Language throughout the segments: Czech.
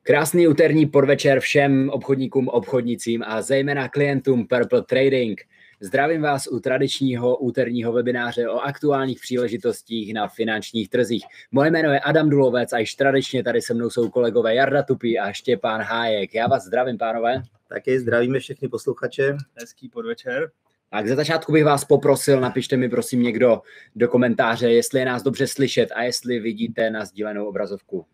Krásný úterní podvečer všem obchodníkům, obchodnicím a zejména klientům Purple Trading. Zdravím vás u tradičního úterního webináře o aktuálních příležitostích na finančních trzích. Moje jméno je Adam Dulovec a již tradičně tady se mnou jsou kolegové Jarda Tupý a Štěpán Hájek. Já vás zdravím, pánové. Taky zdravíme všechny posluchače. Hezký podvečer. Tak za začátku bych vás poprosil, napište mi prosím někdo do komentáře, jestli je nás dobře slyšet a jestli vidíte na sdílenou obrazovku.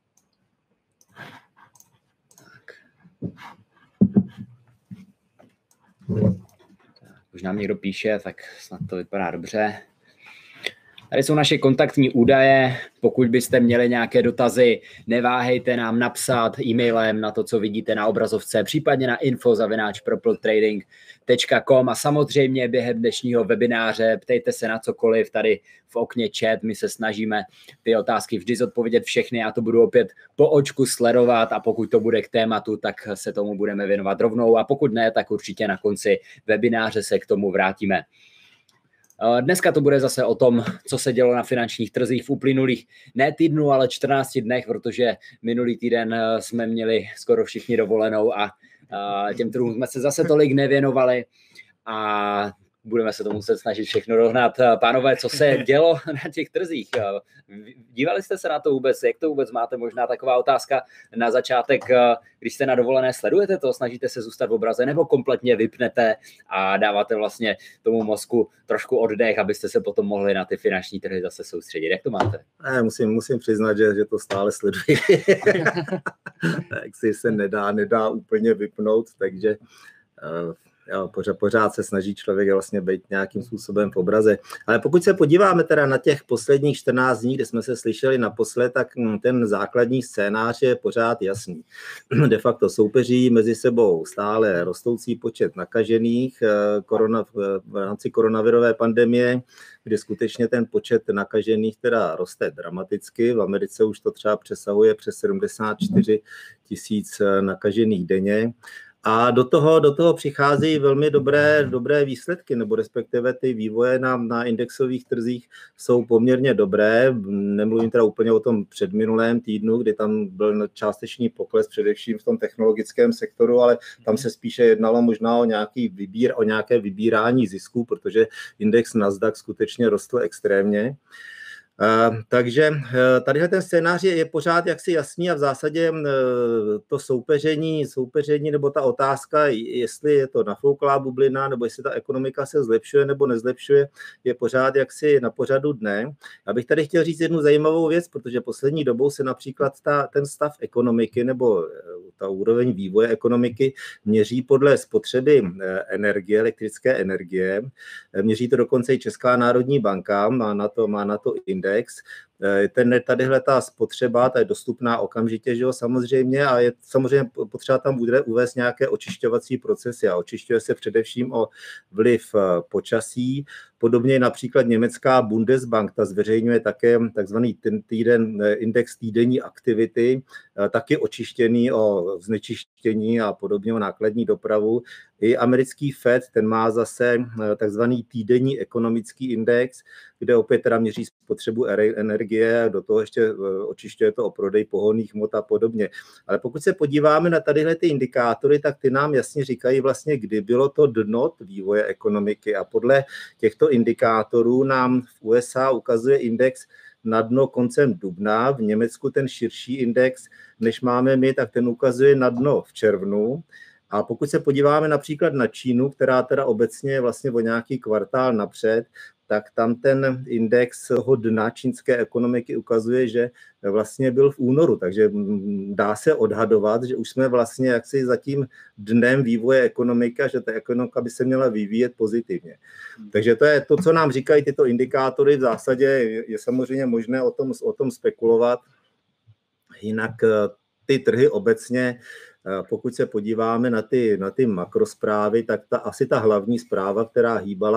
Už nám někdo píše, tak snad to vypadá dobře. Tady jsou naše kontaktní údaje. Pokud byste měli nějaké dotazy, neváhejte nám napsat e-mailem na to, co vidíte na obrazovce, případně na info@purpletrading.com a samozřejmě během dnešního webináře ptejte se na cokoliv tady v okně chat. My se snažíme ty otázky vždy zodpovědět všechny. Já to budu opět po očku sledovat a pokud to bude k tématu, tak se tomu budeme věnovat rovnou a pokud ne, tak určitě na konci webináře se k tomu vrátíme. Dneska to bude zase o tom, co se dělo na finančních trzích v uplynulých ne týdnu, ale 14 dnech, protože minulý týden jsme měli skoro všichni dovolenou a těm trhům jsme se zase tolik nevěnovali a budeme se to muset snažit všechno dohnat. Pánové, co se dělo na těch trzích? Dívali jste se na to vůbec? Jak to vůbec máte? Možná taková otázka na začátek. Když jste na dovolené, sledujete to? Snažíte se zůstat v obraze nebo kompletně vypnete a dáváte vlastně tomu mozku trošku oddech, abyste se potom mohli na ty finanční trhy zase soustředit? Jak to máte? Musím přiznat, že to stále sleduji. Tak si se nedá úplně vypnout, takže pořád se snaží člověk vlastně být nějakým způsobem v obraze. Ale pokud se podíváme teda na těch posledních 14 dní, kde jsme se slyšeli naposled, tak ten základní scénář je pořád jasný. De facto soupeří mezi sebou stále rostoucí počet nakažených v rámci koronavirové pandemie, kde skutečně ten počet nakažených teda roste dramaticky. V Americe už to třeba přesahuje přes 74 000 nakažených denně. A do toho přicházejí velmi dobré výsledky, nebo respektive ty vývoje na indexových trzích jsou poměrně dobré. Nemluvím teda úplně o tom předminulém týdnu, kdy tam byl částečný pokles, především v tom technologickém sektoru, ale tam se spíše jednalo možná o nějaké vybírání zisků, protože index Nasdaq skutečně rostl extrémně. Takže tadyhle ten scénář je pořád jaksi jasný a v zásadě to soupeření nebo ta otázka, jestli je to nafouklá bublina nebo jestli ta ekonomika se zlepšuje nebo nezlepšuje, je pořád jaksi na pořadu dne. Já bych tady chtěl říct jednu zajímavou věc, protože poslední dobou se například ten stav ekonomiky nebo ta úroveň vývoje ekonomiky měří podle spotřeby energie, elektrické energie. Měří to dokonce i Česká národní banka, má na to index. Tadyhle ta spotřeba, ta je dostupná okamžitě, že jo, samozřejmě, a je samozřejmě potřeba tam bude uvést nějaké očišťovací procesy a očišťuje se především o vliv počasí. Podobně například německá Bundesbank, ta zveřejňuje také takzvaný index týdenní aktivity, taky očištěný o znečištění a podobně o nákladní dopravu. I americký Fed, ten má zase takzvaný týdenní ekonomický index, kde opět teda měří spotřebu energie, do toho ještě očišťuje to o prodej pohonných hmot a podobně. Ale pokud se podíváme na tadyhle ty indikátory, tak ty nám jasně říkají vlastně, kdy bylo to dno vývoje ekonomiky a podle těchto indikátorů nám v USA ukazuje index na dno koncem dubna, v Německu ten širší index, než máme my, tak ten ukazuje na dno v červnu. A pokud se podíváme například na Čínu, která teda obecně je vlastně o nějaký kvartál napřed, tak tam ten index toho dna čínské ekonomiky ukazuje, že vlastně byl v únoru, takže dá se odhadovat, že už jsme vlastně jaksi za tím dnem vývoje ekonomiky a že ta ekonomika by se měla vyvíjet pozitivně. Takže to je to, co nám říkají tyto indikátory. V zásadě je samozřejmě možné o tom spekulovat. Jinak ty trhy obecně, pokud se podíváme na ty makrosprávy, tak asi ta hlavní zpráva, která hýbala,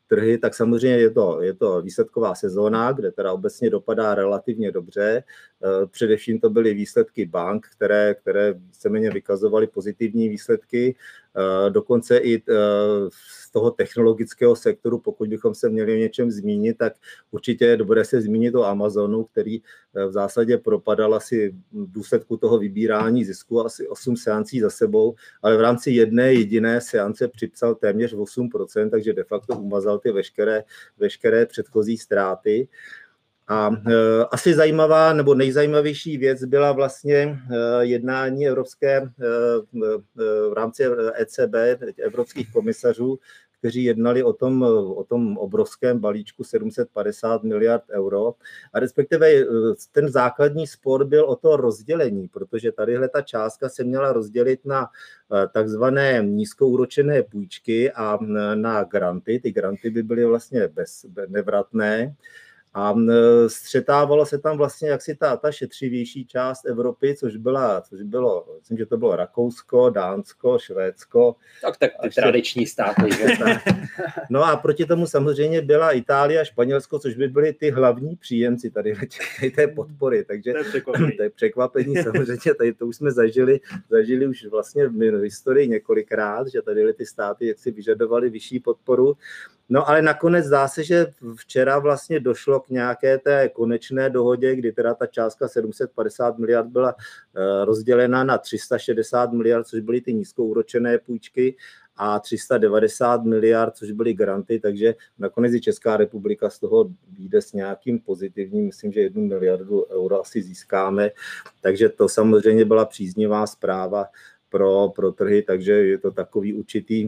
trhy, tak samozřejmě je to výsledková sezóna, kde teda obecně dopadá relativně dobře. Především to byly výsledky bank, které víceméně vykazovaly pozitivní výsledky. Dokonce i z toho technologického sektoru, pokud bychom se měli o něčem zmínit, tak určitě je dobré se zmínit o Amazonu, který v zásadě propadal asi v důsledku toho vybírání zisku asi 8 seancí za sebou, ale v rámci jedné jediné seance připsal téměř 8%, takže de facto umazal ty veškeré předchozí ztráty. A asi zajímavá nebo nejzajímavější věc byla vlastně jednání evropské v rámci ECB, evropských komisařů, kteří jednali o tom obrovském balíčku 750 miliard euro. A respektive ten základní spor byl o to rozdělení, protože tadyhle ta částka se měla rozdělit na takzvané nízkoúročené půjčky a na granty. Ty granty by byly vlastně nevratné. A střetávalo se tam vlastně jaksi ta šetřivější část Evropy, což bylo, myslím, že to bylo Rakousko, Dánsko, Švédsko. Tak ty tradiční státy. No a proti tomu samozřejmě byla Itálie a Španělsko, což by byly ty hlavní příjemci tady té podpory. Takže to je překvapení samozřejmě, tady to už jsme zažili už vlastně v historii několikrát, že tady ty státy jaksi vyžadovaly vyšší podporu. No ale nakonec zdá se, že včera vlastně došlo k nějaké té konečné dohodě, kdy teda ta částka 750 miliard byla rozdělena na 360 miliard, což byly ty nízkoúročené půjčky, a 390 miliard, což byly granty, takže nakonec i Česká republika z toho vyjde s nějakým pozitivním, myslím, že 1 miliardu euro asi získáme, takže to samozřejmě byla příznivá zpráva pro trhy, takže je to takový určitý,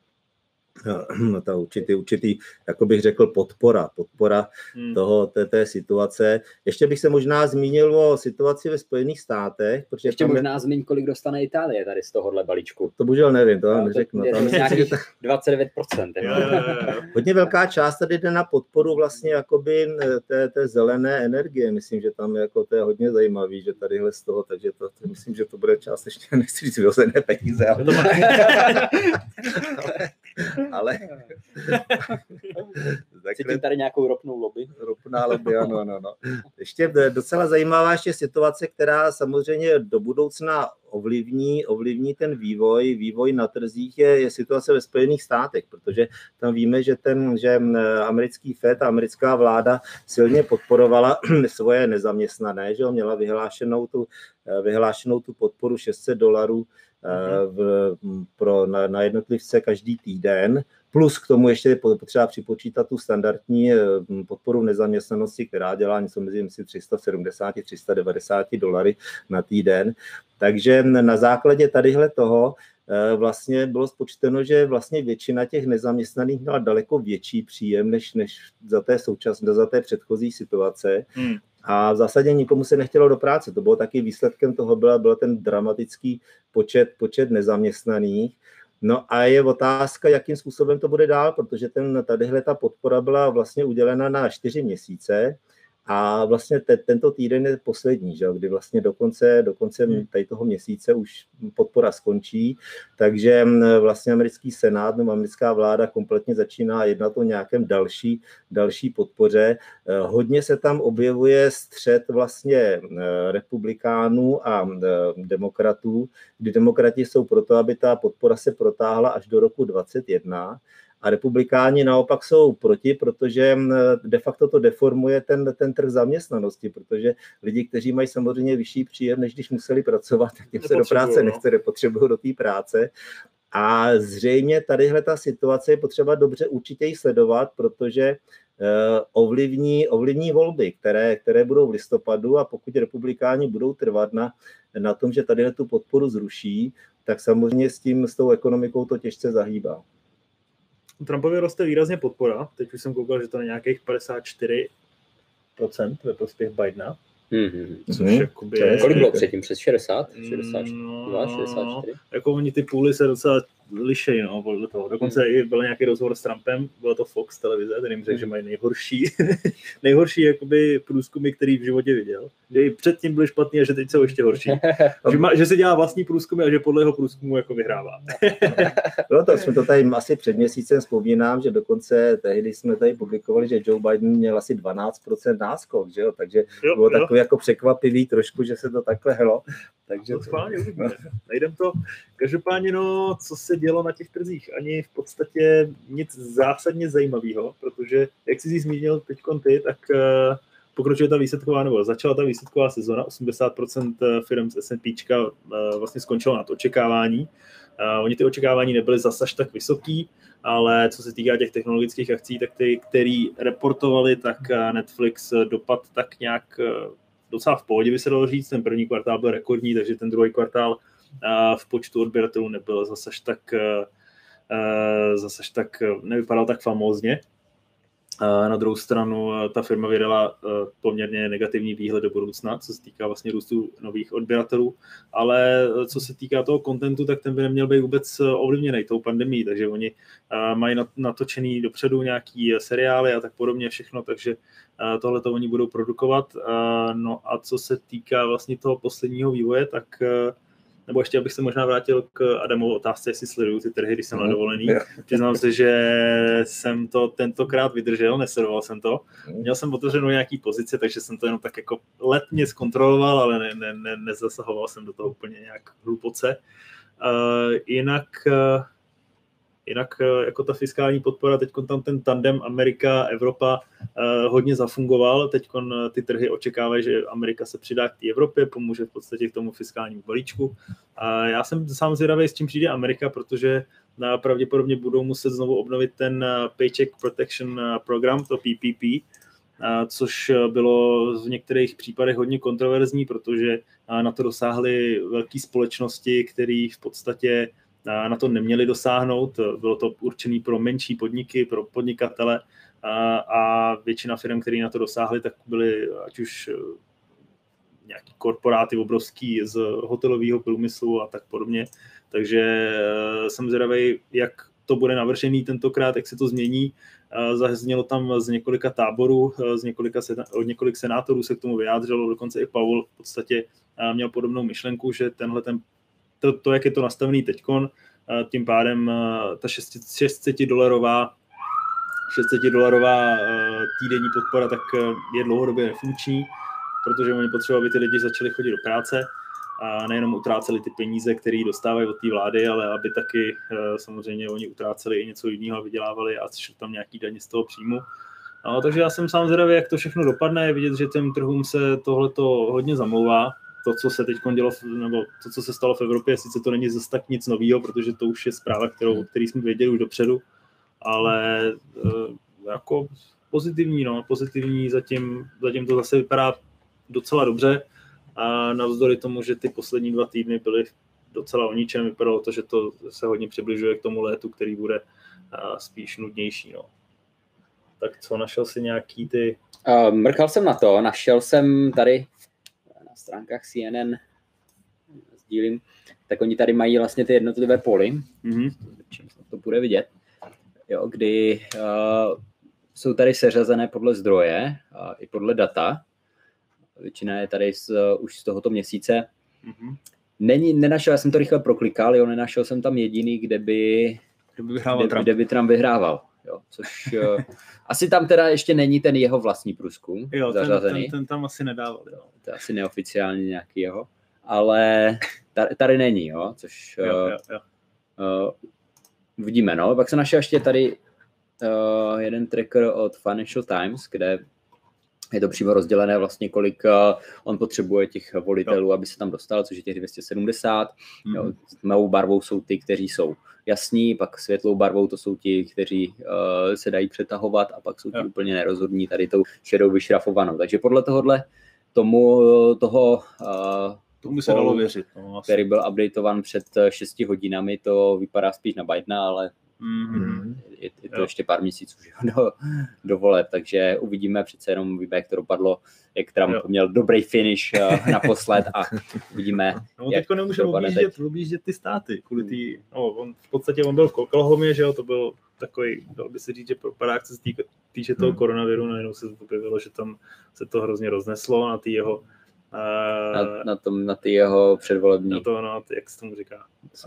jako bych řekl, podpora té situace. Ještě bych se možná zmínil o situaci ve Spojených státech. Protože ještě možná zmíň, kolik dostane Itálie tady z tohohle balíčku. To bohužel nevím, to vám neřeknu. To nějakých 29%. Hodně velká část tady jde na podporu vlastně jakoby té zelené energie. Myslím, že tam jako to je hodně zajímavý, že tadyhle z toho, takže to myslím, že to bude částečně, nechci říct vyhozené peníze. Ale cítím tady nějakou ropnou lobby. Ropná lobby, ano. Ještě docela zajímavá ještě situace, která samozřejmě do budoucna ovlivní ten vývoj na trzích, je situace ve Spojených státech, protože tam víme, že americký FED a americká vláda silně podporovala svoje nezaměstnané, že měla vyhlášenou tu podporu $600 na jednotlivce každý týden, plus k tomu ještě je potřeba připočítat tu standardní podporu nezaměstnanosti, která dělá něco mezi $370 a $390 na týden. Takže na základě tadyhle toho vlastně bylo spočteno, že vlastně většina těch nezaměstnaných měla daleko větší příjem než za té předchozí situace. A v zásadě nikomu se nechtělo do práce. To bylo taky výsledkem toho, byl ten dramatický počet nezaměstnaných. No a je otázka, jakým způsobem to bude dál, protože tadyhle ta podpora byla vlastně udělena na 4 měsíce a vlastně tento týden je poslední, že? Kdy vlastně do konce tady toho měsíce už podpora skončí, takže vlastně americký senát nebo americká vláda kompletně začíná jednat o nějakém další podpoře. Hodně se tam objevuje střet vlastně republikánů a demokratů, kdy demokrati jsou proto, aby ta podpora se protáhla až do roku 2021. A republikáni naopak jsou proti, protože de facto to deformuje ten trh zaměstnanosti, protože lidi, kteří mají samozřejmě vyšší příjem, než když museli pracovat, tak těm se do práce nechce, nepotřebují do té práce. A zřejmě tadyhle ta situace je potřeba dobře určitě ji sledovat, protože ovlivní volby, které budou v listopadu, a pokud republikáni budou trvat na tom, že tadyhle tu podporu zruší, tak samozřejmě s tou ekonomikou to těžce zahýbá. Trumpovi roste výrazně podpora. Teď už jsem koukal, že to je nějakých 54% ve prospěch Bidena. Což jakoby kolik bylo předtím? Přes 60? 62, 64? Jako oni ty půly se docela lišej, no, podle toho. Dokonce i byl nějaký rozhovor s Trumpem, bylo to Fox televize, ten jim řekl, že mají nejhorší jakoby průzkumy, který v životě viděl. Že i předtím byly špatný a že teď jsou ještě horší. že si dělá vlastní průzkumy a že podle jeho průzkumu jako vyhrává. No to jsme to tady asi před měsícem vzpomínám, že dokonce tehdy jsme tady publikovali, že Joe Biden měl asi 12% náskok, že jo? Takže bylo takový jako překvapivý trošku, že se to takhle hlo. Takže to schválně uvidíme. Najdem to. Každopádně, no, co se dělo na těch trzích? Ani v podstatě nic zásadně zajímavého, protože, jak jsi zmínil teďkon ty, tak pokročuje ta výsledková, nebo začala ta výsledková sezona, 80% firm z S&Pčka vlastně skončilo nad očekávání. Oni ty očekávání nebyly zas až tak vysoký, ale co se týká těch technologických akcí, tak ty, který reportovali, tak Netflix dopad tak nějak docela v pohodě, by se dalo říct. Ten první kvartál byl rekordní, takže ten druhý kvartál v počtu odběratelů nebyl zase až tak nevypadal tak famózně. Na druhou stranu ta firma vydala poměrně negativní výhled do budoucna, co se týká vlastně růstu nových odběratelů, ale co se týká toho kontentu, tak ten by neměl být vůbec ovlivněný tou pandemií, takže oni mají natočený dopředu nějaký seriály a tak podobně všechno, takže tohle to oni budou produkovat. No a co se týká vlastně toho posledního vývoje, tak nebo ještě abych se možná vrátil k Adamovu otázce, jestli sleduju ty trhy, když jsem na dovolený. Přiznám se, že jsem to tentokrát vydržel, nesledoval jsem to. Měl jsem otevřenou nějaký pozici, takže jsem to jenom tak jako letně zkontroloval, ale nezasahoval jsem do toho úplně nějak hluboce. Jinak jako ta fiskální podpora, teď tam ten tandem Amerika-Evropa hodně zafungoval. Teď ty trhy očekávají, že Amerika se přidá k té Evropě, pomůže v podstatě k tomu fiskálnímu balíčku. Já jsem sám zvědavý, s čím přijde Amerika, protože pravděpodobně budou muset znovu obnovit ten Paycheck Protection Program, to PPP, což bylo v některých případech hodně kontroverzní, protože na to dosáhly velké společnosti, které v podstatě na to neměli dosáhnout. Bylo to určené pro menší podniky, pro podnikatele a většina firm, které na to dosáhly, tak byly ať už nějaký korporáty obrovský z hotelového průmyslu a tak podobně. Takže jsem zvědavý, jak to bude navržený tentokrát, jak se to změní. Zaznělo tam z několika táborů, od několik senátorů se k tomu vyjádřilo, dokonce i Powell v podstatě měl podobnou myšlenku, že to, jak je to nastavený teďkon, tím pádem ta $600 týdenní podpora tak je dlouhodobě nefunkční, protože oni potřebují, aby ty lidi začali chodit do práce a nejenom utráceli ty peníze, které dostávají od té vlády, ale aby taky samozřejmě oni utráceli i něco jiného, vydělávali a šli tam nějaký daně z toho příjmu. No, takže já jsem sám zvědavý, jak to všechno dopadne, je vidět, že těm trhům se tohleto hodně zamlouvá. To, co se teď dělo, nebo to, co se stalo v Evropě, sice to není zase tak nic nového, protože to už je zpráva, který jsme věděli už dopředu, ale jako pozitivní, zatím to zase vypadá docela dobře a navzdory tomu, že ty poslední 2 týdny byly docela o ničem, vypadalo to, že to se hodně přibližuje k tomu létu, který bude spíš nudnější. No. Tak co, našel jsi nějaký ty... Mrkal jsem na to, našel jsem tady na stránkách CNN, sdílím, tak oni tady mají vlastně ty jednotlivé poly, to bude vidět, jo, kdy jsou tady seřazené podle zdroje i podle data. Většina je tady už z tohoto měsíce. Nenašel, já jsem to rychle proklikal, jo, nenašel jsem tam jediný, kde by Trump vyhrával. Jo, což asi tam teda ještě není ten jeho vlastní průzkum zařazený. Ten tam asi nedával. Jo. To je asi neoficiálně nějaký jeho, ale tady není, jo, což vidíme, no. Pak se našel ještě tady jeden tracker od Financial Times, kde je to přímo rozdělené vlastně, kolik on potřebuje těch volitelů, aby se tam dostal, což je těch 270. Jo, tmavou barvou jsou ty, kteří jsou jasní, pak světlou barvou to jsou ti, kteří se dají přetahovat a pak jsou ti úplně nerozhodní tady tou šedou vyšrafovanou. Takže podle tomu se dalo věřit. Který byl updateovan před 6 hodinami, to vypadá spíš na Bidena, ale Je to ještě pár měsíců do voleb, takže uvidíme, přece jenom víme, jak to dopadlo, jak Trump měl dobrý finish naposled a uvidíme, jak nemůžeme objíždět ty státy. Kvůli on byl v Oklahomě, že jo, to byl takový, dal by se říct, že propadák, co se týče toho koronaviru, najednou se objevilo, že tam se to hrozně rozneslo na ty jeho na ty jeho předvolební. Jak se tomu říká?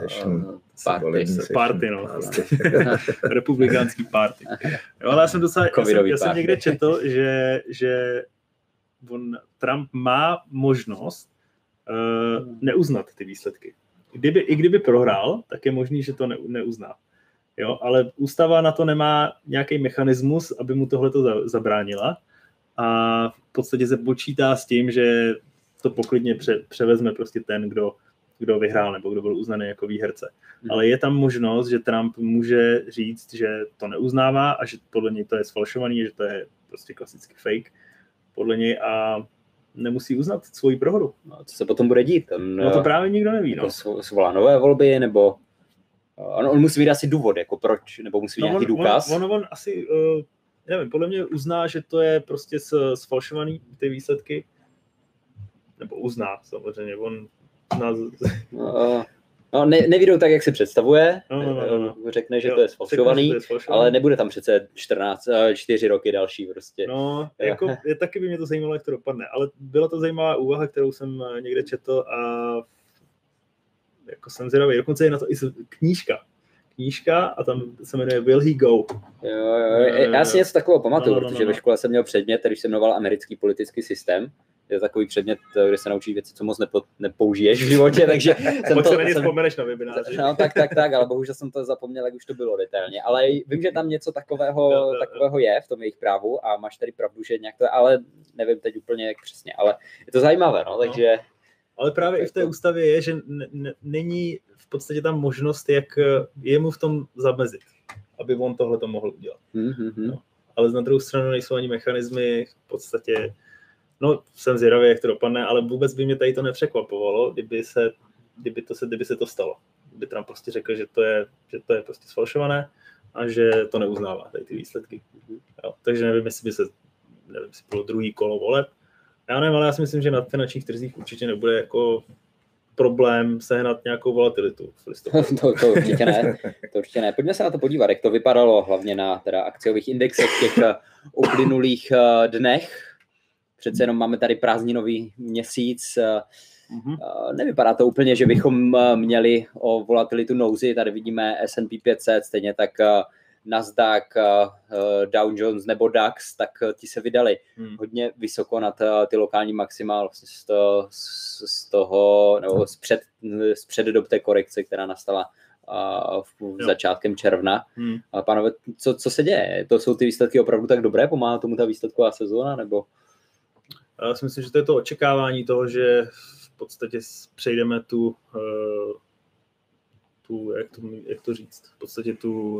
Party. Republikánský party. Jo, ale já jsem někde četl, že Trump má možnost neuznat ty výsledky. I kdyby prohrál, tak je možný, že to neuzná. Jo, ale ústava na to nemá nějaký mechanismus, aby mu tohleto zabránila a v podstatě se počítá s tím, že to poklidně převezme prostě ten, kdo vyhrál nebo kdo byl uznaný jako výherce. Ale je tam možnost, že Trump může říct, že to neuznává a že podle něj to je sfalšovaný, že to je prostě klasický fake podle něj a nemusí uznat svoji prohru. No, co se potom bude dít? To právě nikdo neví. Jako svolá nové volby, nebo on musí mít asi důvod, jako proč, nebo musí mít nějaký důkaz? On asi, nevím, podle mě uzná, že to je prostě sfalšovaný ty výsledky, nebo uzná samozřejmě, on uzná... Nevídou tak, jak si představuje, řekne, že to je sfalšovaný, ale nebude tam přece 4 roky další prostě. Taky by mě to zajímalo, jak to dopadne, ale byla to zajímavá úvaha, kterou jsem někde četl a jako jsem zvědavý, dokonce je na to i knížka a tam se jmenuje Will He Go. Já si něco takového pamatuju, protože ve škole jsem měl předmět, který se jmenoval americký politický systém. Je takový předmět, kde se naučí věci, co moc nepoužiješ v životě, takže jsem to... Pak vzpomeneš na webináři. No, tak, ale bohužel jsem to zapomněl, jak už to bylo detailně. Ale vím, že tam něco takového je v tom jejich právu a máš tady pravdu, že nějak to, ale nevím teď úplně jak přesně, ale je to zajímavé, takže... Ale právě i v té ústavě je, že není v podstatě tam možnost, jak jemu v tom zamezit, aby on tohle to mohl udělat. Ale na druhou stranu nejsou ani mechanismy v podstatě. Jsem zvědavý, jak to dopadne, ale vůbec by mě tady to nepřekvapovalo, kdyby se to stalo. Kdyby Trump prostě řekl, že to je prostě sfalšované a že to neuznává tady ty výsledky. Jo, takže nevím, jestli bylo druhý kolo voleb. Já nevím, ale já si myslím, že na finančních trzích určitě nebude jako problém sehnat nějakou volatilitu v listopadu. To určitě ne. Pojďme se na to podívat, jak to vypadalo hlavně na teda akciových indexech v těch uplynulých dnech. Přece jenom máme tady prázdninový měsíc. Nevypadá to úplně, že bychom měli o volatilitu nouzi. Tady vidíme S&P 500, stejně tak Nasdaq, Dow Jones nebo DAX, tak ti se vydali hodně vysoko nad ty lokální maxima vlastně z toho, nebo z předdob té korekce, která nastala v začátkem června. Pánové, co se děje? To jsou ty výsledky opravdu tak dobré? Pomáhá tomu ta výsledková sezóna? Nebo... Já si myslím, že to je to očekávání toho, že v podstatě přejdeme tu jak to říct, v podstatě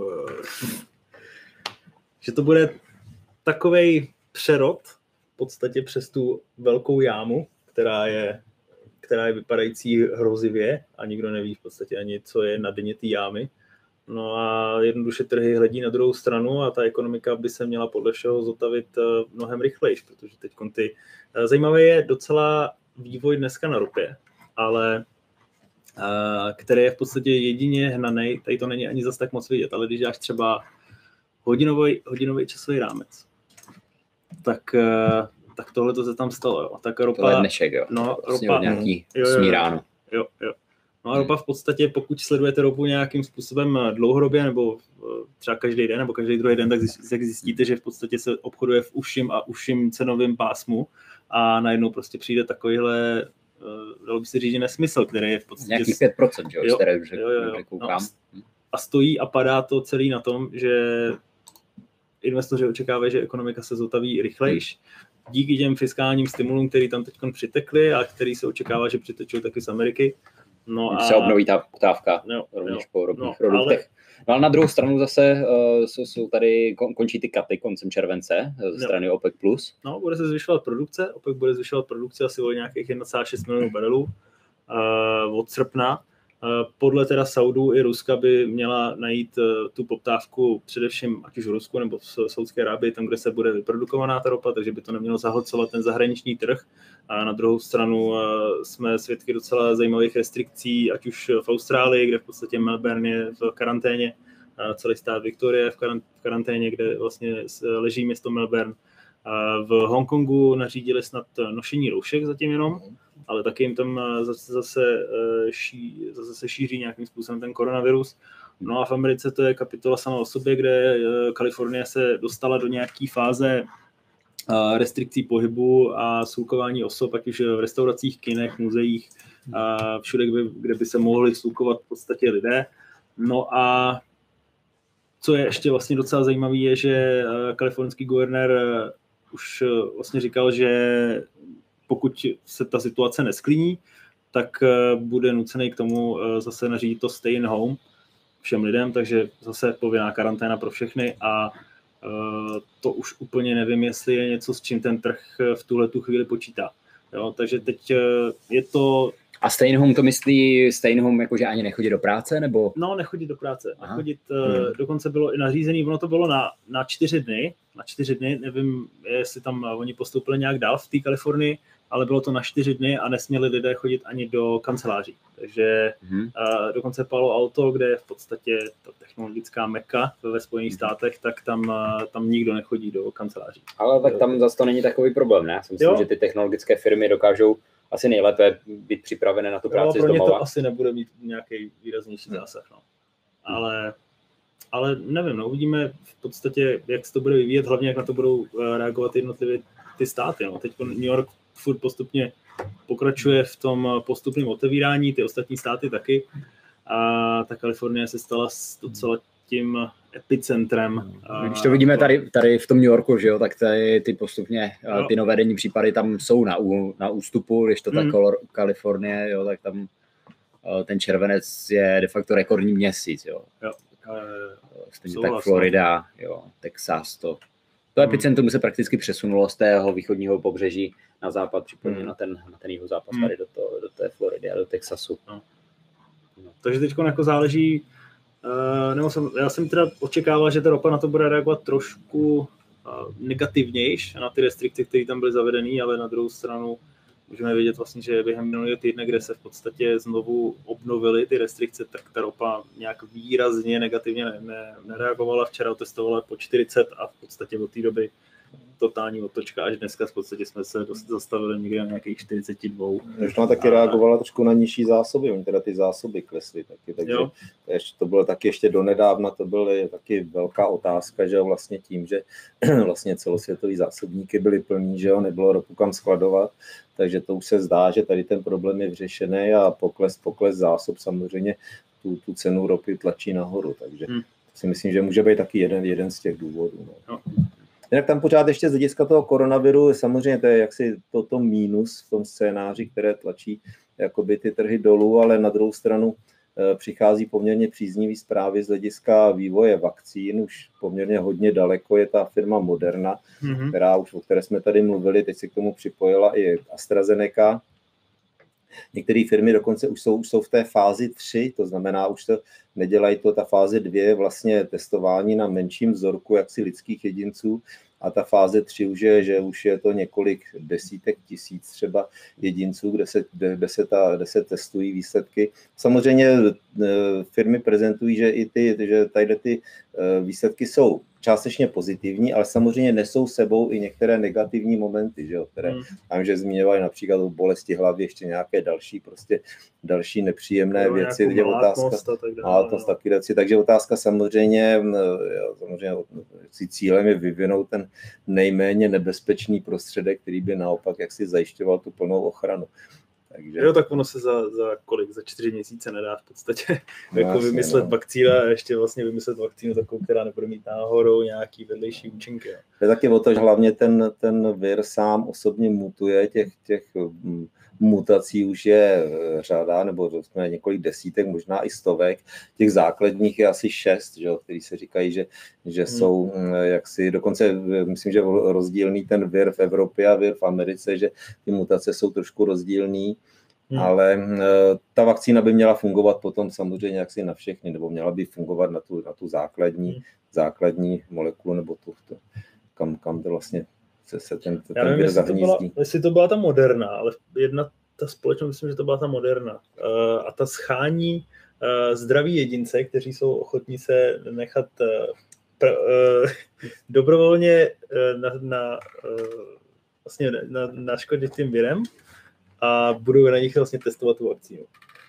že to bude takovej přerod v podstatě přes tu velkou jámu, která je vypadající hrozivě a nikdo neví v podstatě ani, co je na dně té jámy. No a jednoduše trhy hledí na druhou stranu a ta ekonomika by se měla podle všeho zotavit mnohem rychleji, protože teď zajímavé je docela vývoj dneska na ropě, ale který je v podstatě jedině hnanej, tady to není ani zas tak moc vidět, ale když dáš třeba hodinový časový rámec, tak tohle to se tam stalo. Jo. Tak ropa, tohle je dnešek, jo. No, ropa, nějaký 8 ráno. Jo. No a ropa v podstatě, pokud sledujete ropu nějakým způsobem dlouhodobě, nebo třeba každý den, nebo každý druhý den, tak zjistíte, že v podstatě se obchoduje v užším cenovém pásmu a najednou prostě přijde takovýhle, dalo by se říct, nesmysl, který je v podstatě... Nějakých 5%, jo, které už koukám. No, a stojí a padá to celý na tom, že investoři očekávají, že ekonomika se zotaví rychlejš, díky těm fiskálním stimulům, který tam teď přitekly a který se očekává, že přitečou taky z Ameriky. No a se obnoví ta poptávka rovněž po ropných produktech. No ale na druhou stranu zase jsou tady, končí ty katy koncem července ze strany OPEC+. No, bude se zvyšovat produkce, OPEC bude zvyšovat produkci asi o nějakých 1,6 milionů barelů od srpna Podle teda Saudů i Ruska by měla najít tu poptávku především ať už v Rusku nebo v Saudské Arábii, tam, kde se bude vyprodukovaná ta ropa, takže by to nemělo zahlcovat ten zahraniční trh. A na druhou stranu jsme svědky docela zajímavých restrikcí, ať už v Austrálii, kde v podstatě Melbourne je v karanténě, celý stát Victoria je v karanténě, kde vlastně leží město Melbourne. V Hongkongu nařídili snad nošení roušek zatím jenom, ale taky jim tam zase se šíří nějakým způsobem ten koronavirus. No a v Americe to je kapitola sama o sobě, kde Kalifornie se dostala do nějaké fáze restrikcí pohybu a slukování osob, ať už v restauracích, kinech, muzeích, všude, kde by se mohli slukovat v podstatě lidé. No a co je ještě vlastně docela zajímavé, je, že kalifornský guvernér už vlastně říkal, že pokud se ta situace nesklíní, tak bude nucený k tomu zase nařídit to stay in home všem lidem, takže zase povinná karanténa pro všechny a to už úplně nevím, jestli je něco, s čím ten trh v tuhletu chvíli počítá. Jo, takže teď je to... A stay in home to myslí stay in home jakože ani nechodí do práce, nebo? No, nechodit do práce. Nechodit, dokonce bylo i nařízený, ono to bylo na 4 dny. Na 4 dny, nevím, jestli tam oni postoupili nějak dál v té Kalifornii, ale bylo to na 4 dny a nesměli lidé chodit ani do kanceláří. Takže dokonce Palo Alto, kde je v podstatě ta technologická meka ve Spojených státech, tak tam nikdo nechodí do kanceláří. Ale tak tam zase to není takový problém, ne? Já si myslím, že ty technologické firmy dokážou asi nejlépe být připravené na tu práci z domova. Pro ně to asi nebude mít nějaký výraznější zásah. No. Ale nevím, no, uvidíme v podstatě, jak se to bude vyvíjet, hlavně jak na to budou reagovat jednotlivě ty státy. No. Teď New York furt postupně pokračuje v tom postupném otevírání, ty ostatní státy taky. A ta Kalifornie se stala docela tím epicentrem. Když to vidíme tady v tom New Yorku, že jo, tak ty postupně ty nové denní případy tam jsou na ústupu, když to ta Kalifornie, jo, tak tam ten červenec je de facto rekordní měsíc, jo. Stejně tak Florida, jo, Texas, to epicentrum se prakticky přesunulo z tého východního pobřeží na západ, případně na ten jihozápad tady do té Floridy a do Texasu. No. Takže teď jako záleží, já jsem teda očekával, že ta ropa na to bude reagovat trošku negativnější na ty restrikce, které tam byly zavedeny, ale na druhou stranu můžeme vidět vlastně, že během minulého týdne, kde se v podstatě znovu obnovily ty restrikce, tak ta ropa nějak výrazně negativně nereagovala. Včera otestovala po 40 a v podstatě od té doby totální otočka, až dneska v podstatě jsme se zastavili někde na nějakých 42. Možná taky reagovala trošku na nižší zásoby, oni teda ty zásoby klesly taky, takže to bylo taky ještě donedávna, to byla taky velká otázka, že vlastně tím, že vlastně celosvětový zásobníky byly plný, že nebylo ropu kam skladovat, takže to už se zdá, že tady ten problém je vyřešený a pokles zásob samozřejmě tu cenu ropy tlačí nahoru, takže si myslím, že může být taky jeden z těch důvodů. No. Jinak tam pořád ještě z hlediska toho koronaviru, samozřejmě to je jaksi toto mínus v tom scénáři, které tlačí jakoby ty trhy dolů, ale na druhou stranu přichází poměrně příznivý zprávy z hlediska vývoje vakcín. Už poměrně hodně daleko je ta firma Moderna, o které jsme tady mluvili, teď se k tomu připojila i AstraZeneca. Některé firmy dokonce už jsou v té fázi 3, to znamená, už to nedělají ta fáze 2 je vlastně testování na menším vzorku jaksi lidských jedinců a ta fáze 3 už je, že už je to několik desítek tisíc třeba jedinců, kde se testují výsledky. Samozřejmě firmy prezentují, že tady ty výsledky jsou částečně pozitivní, ale samozřejmě nesou sebou i některé negativní momenty, že jo, které tam, že zmiňovali například o bolesti hlavy, ještě nějaké další nepříjemné věci, je otázka, takže otázka samozřejmě cílem je vyvinout ten nejméně nebezpečný prostředek, který by naopak jaksi zajišťoval tu plnou ochranu. Takže... Jo, tak ono se za 4 měsíce nedá v podstatě vymyslet vakcínu a ještě vlastně vymyslet vakcínu takovou, která nebude mít náhodou nějaký vedlejší účinky. Je taky o to, že hlavně ten vir sám osobně mutuje, těch mutací už je řada, nebo několik desítek, možná i stovek. Těch základních je asi 6, že, který se říkají, že jsou jaksi, dokonce myslím, že rozdílný ten vir v Evropě a vir v Americe, že ty mutace jsou trošku rozdílný. Ale ta vakcína by měla fungovat potom samozřejmě jaksi na všechny, nebo měla by fungovat na tu základní molekulu, nebo kam to vlastně se ten vir zahnízdí. Jestli to byla ta Moderna, ale ta společnost, myslím, že to byla ta Moderna. A ta schání zdraví jedince, kteří jsou ochotní se nechat dobrovolně naškodit tím virem a budou na nich vlastně testovat tu vakcínu.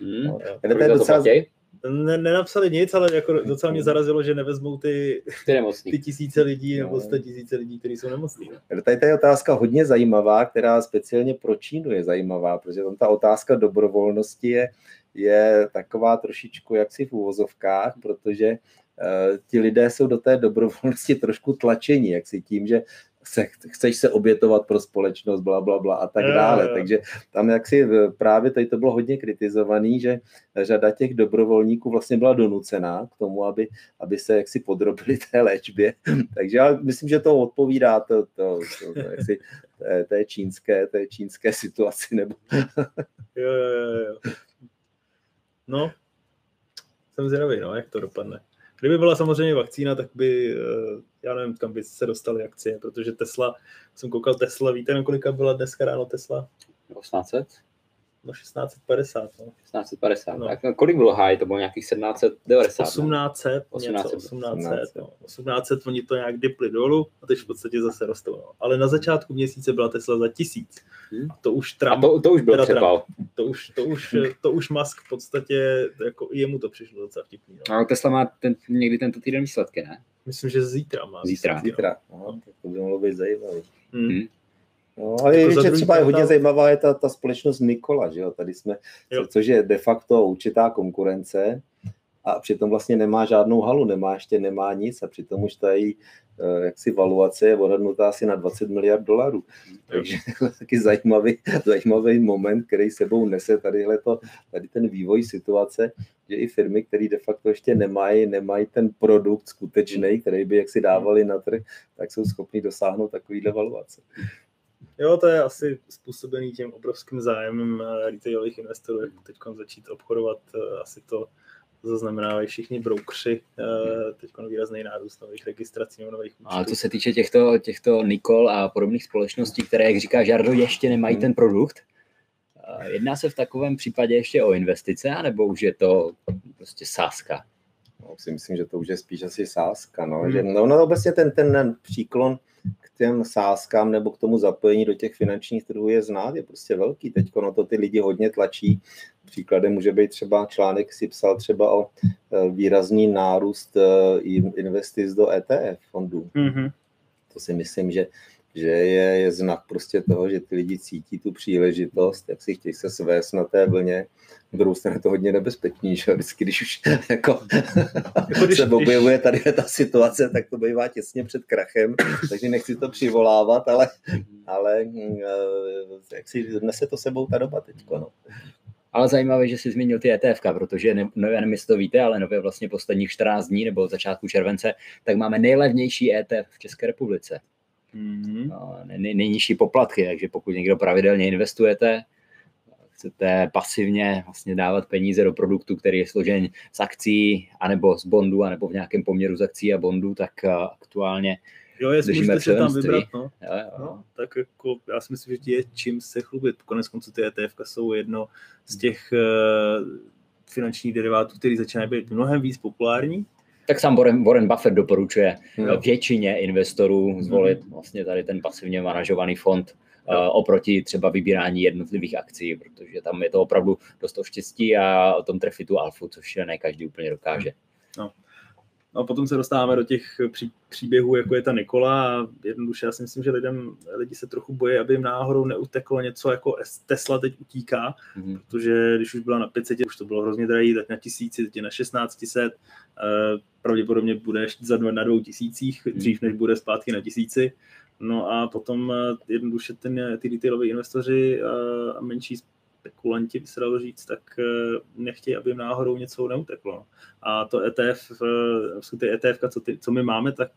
Nenapsali nic, ale jako docela mě zarazilo, že nevezmou ty tisíce lidí nebo 100 000 lidí, kteří jsou nemocní. Tady je otázka hodně zajímavá, která speciálně pro Čínu je zajímavá, protože tam ta otázka dobrovolnosti je taková trošičku jaksi v uvozovkách, protože ti lidé jsou do té dobrovolnosti trošku tlačení, jaksi tím, že chceš se obětovat pro společnost, bla a tak dále. Takže tam jaksi právě tady to bylo hodně kritizovaný, že řada těch dobrovolníků vlastně byla donucená k tomu, aby se jaksi podrobili té léčbě. Takže já myslím, že to odpovídá jaksi té čínské situaci. Nebo... Jo. No, jsem zvědavý, jak to dopadne. Kdyby byla samozřejmě vakcína, tak by, já nevím, kam by se dostaly akcie, protože Tesla, jsem koukal Tesla, víte, na kolika byla dneska ráno Tesla? 1800? No 1650. 1650, no. Tak kolik bylo high? To bylo nějakých 1790? 1800, oni to nějak dipli dolů a teď v podstatě zase rostou. No. Ale na začátku měsíce byla Tesla za 1000. A to už Trump. A to už byl přepal. To už Musk v podstatě, jako jemu to přišlo docela vtipný. No. A Tesla má někdy tento týden výsledky, ne? Myslím, že zítra má. Zítra. No, tak to by mohlo být zajímavé. No, ale ještě třeba je hodně zajímavá je ta společnost Nikola, že jo? Tady jsme, což je de facto určitá konkurence a přitom vlastně nemá žádnou halu, nemá nic a přitom už tady jaksi valuace je odhadnutá asi na $20 miliard. Takže taky zajímavý moment, který sebou nese tady ten vývoj situace, že i firmy, které de facto ještě nemají ten produkt skutečný, který by jaksi dávali na trh, tak jsou schopni dosáhnout takovýhle valuace. Jo, to je asi způsobený tím obrovským zájemem retailových investorů, jak teď začít obchodovat. Asi to zaznamenávají všichni broukři. Teď výrazný nárůst nových registrací, nových účtů. A co se týče těchto Nikol a podobných společností, které, jak říká Žardo, ještě nemají ten produkt, jedná se v takovém případě ještě o investice, anebo už je to prostě sázka? No, si myslím, že to už je spíš asi sázka. No, obecně ten příklon k těm sázkám nebo k tomu zapojení do těch finančních trhů je znát, je prostě velký. Teď to ty lidi hodně tlačí. Příkladem může být třeba článek, si psal třeba o výrazný nárůst investic do ETF fondů. To si myslím, že je znak prostě toho, že ty lidi cítí tu příležitost, jak si chtějí se svést na té vlně. Na druhou stranu je to hodně nebezpečný, že vždycky, když už se objevuje tady ta situace, tak to bývá těsně před krachem, takže nechci to přivolávat, ale jak si nese to sebou ta doba teďko, no. Ale zajímavé, že jsi zmínil ty ETF, protože nevím, jestli to víte, ale nově vlastně posledních 14 dní nebo od začátku července, tak máme nejlevnější ETF v České republice. No, nejnižší poplatky, takže pokud někdo pravidelně investujete, chcete pasivně vlastně dávat peníze do produktu, který je složen z akcí, anebo z bondů, anebo v nějakém poměru z akcí a bondů, tak aktuálně držíme předenství. Vybrat, no. No, tak jako, já si myslím, že je čím se chlubit. Koneckonců ty ETF jsou jedno z těch finančních derivátů, který začínají být mnohem víc populární. Tak sám Warren Buffett doporučuje většině investorů zvolit vlastně tady ten pasivně manažovaný fond oproti třeba vybírání jednotlivých akcí, protože tam je to opravdu dost o štěstí a o tom trefit tu alfu, což ne každý úplně dokáže. No. A potom se dostáváme do těch příběhů, jako je ta Nikola a jednoduše já si myslím, že lidi se trochu bojí, aby jim náhodou neuteklo něco jako Tesla teď utíká, protože když už byla na 500, už to bylo hrozně drahý, tak na 1000, teď je na 1600, pravděpodobně bude na 2000, dřív než bude zpátky na 1000. No a potom jednoduše ty retailoví investoři a menší spekulanti, by se dalo říct, tak nechtějí, aby jim náhodou něco neuteklo. A to ETF, ty ETF, co my máme, tak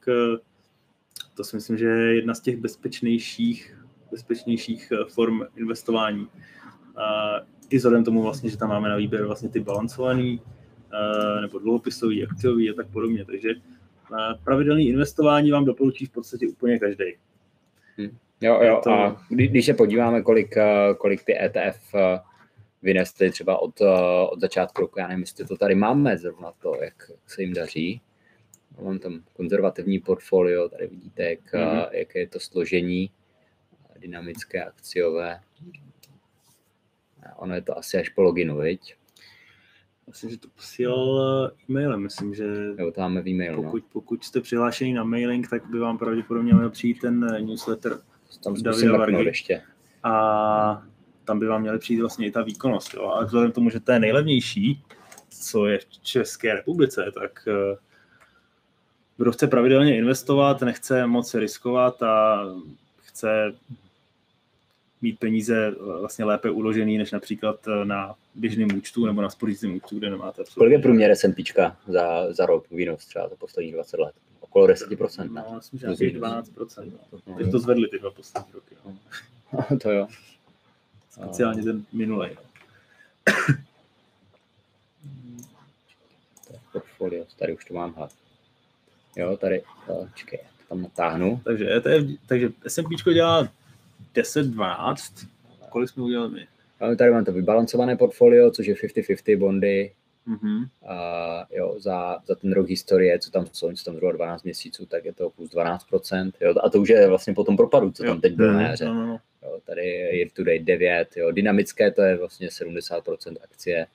to si myslím, že je jedna z těch bezpečnějších form investování. i vzhledem tomu vlastně, že tam máme na výběr vlastně ty balancovaný, nebo dluhopisový, akciový a tak podobně. Takže pravidelné investování vám doporučí v podstatě úplně každý. Jo, to... a když se podíváme, kolik ty ETF vynesly třeba od začátku roku, já nevím, jestli to tady máme zrovna to, jak se jim daří. Mám tam konzervativní portfolio, tady vidíte, jaké je to složení, dynamické, akciové. Ono je to asi až po loginu, viď? Myslím, že to posílal e-mailem, myslím, že jo, to máme v e-mailu, pokud jste přihlášený na mailing, tak by vám pravděpodobně měl přijít ten newsletter tam Davida Vargy. Ještě. A tam by vám měly přijít vlastně i ta výkonnost. Jo? A vzhledem k tomu, že to je nejlevnější, co je v České republice, tak kdo chce pravidelně investovat, nechce moc riskovat a chce mít peníze vlastně lépe uložený, než například na běžném účtu nebo na spořícím účtu, kde nemáte absolutně. Kolik je průměr S&Pčka za rok výnos třeba za posledních 20 let? Okolo 10%, ne? No, myslím, že asi 12%. No. Teď to zvedli ty 2 poslední roky. No. To jo. Speciálně ten minulej. Portfolio, tady už to mám hlad. Jo, tady, čekaj, tam natáhnu. Takže S&Pčko dělá 10-12. Kolik jsme udělali my? Tady mám to vybalancované portfolio, což je 50-50 bondy. Jo, za ten rok historie, co tam jsou, co tam zhruba 12 měsíců, tak je to plus 12%. Jo, a to už je vlastně po tom propadu, co tam teď bylo na jaře. Jo, tady je year to date 9, jo, dynamické to je vlastně 70% akcie.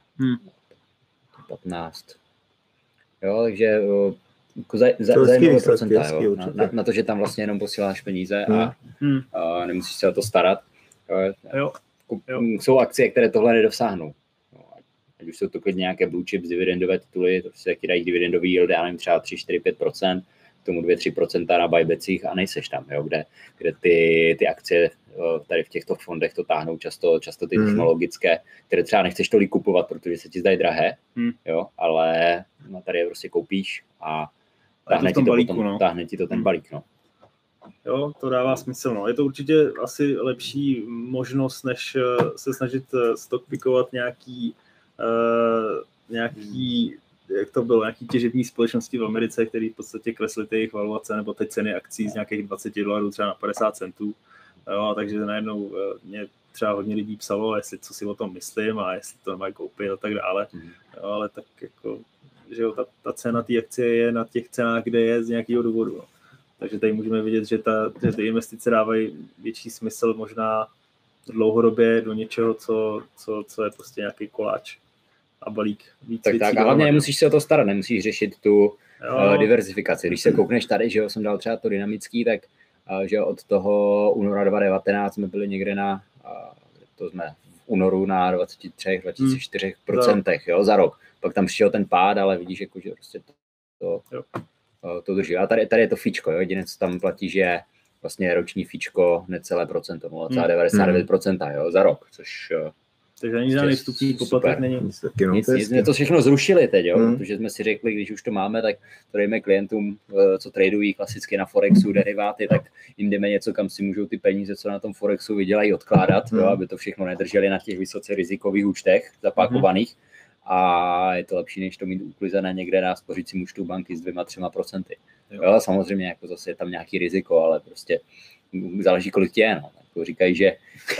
15. Jo, takže zajímavé procenta, jo, na to, že tam vlastně jenom posíláš peníze a nemusíš se o to starat. Jo. Jsou akcie, které tohle nedosáhnou. Ať už jsou to klidně nějaké blue chips, dividendové tituly, to se taky dají dividendový yield, já nevím, třeba 3-4-5%, k tomu 2-3% na buybacích a nejseš tam, jo, kde ty akcie tady v těchto fondech to táhnou často ty technologické, které třeba nechceš tolik kupovat, protože se ti zdají drahé, jo, ale tady je prostě koupíš a táhne ti to ten balík, no. Jo, to dává smysl. No. Je to určitě asi lepší možnost, než se snažit stockpickovat nějaký jak to bylo, nějaký těžební společnosti v Americe, které v podstatě klesly ty jejich valuace nebo ty ceny akcí z nějakých $20 třeba na 50 centů. Jo, takže najednou mě třeba hodně lidí psalo, jestli co si o tom myslím a jestli to mají koupit a tak dále. Jo, ale tak jako, že jo, ta cena té akcie je na těch cenách, kde je z nějakého důvodu. Jo. Takže tady můžeme vidět, že ty investice dávají větší smysl možná dlouhodobě do něčeho, co je prostě nějaký koláč a balík. Tak a hlavně nemusíš se o to starat, nemusíš řešit tu diverzifikaci. Když se koukneš tady, že jo, jsem dal třeba to dynamický, tak že od toho února 2019 jsme byli někde to jsme v únoru na 23-24% jo, za rok. Pak tam přišel ten pád, ale vidíš, jako, že prostě to drží. A tady je to fíčko, jo, jediné, co tam platí, že je vlastně roční fíčko necelé procento, 0,99% jo, za rok, což takže ani žádný vstupní poplatek není. Nic, to všechno zrušili teď, jo, protože jsme si řekli, když už to máme, tak to dejme klientům, co tradují klasicky na Forexu deriváty, tak jim jdeme něco, kam si můžou ty peníze, co na tom Forexu vydělají, odkládat, jo, aby to všechno nedrželi na těch vysoce rizikových účtech zapákovaných. A je to lepší, než to mít uklizené někde na spořícím účtu banky s 2-3%. Jo, samozřejmě jako zase je tam nějaký riziko, ale prostě záleží, kolik tě je. No. Jako říkají, že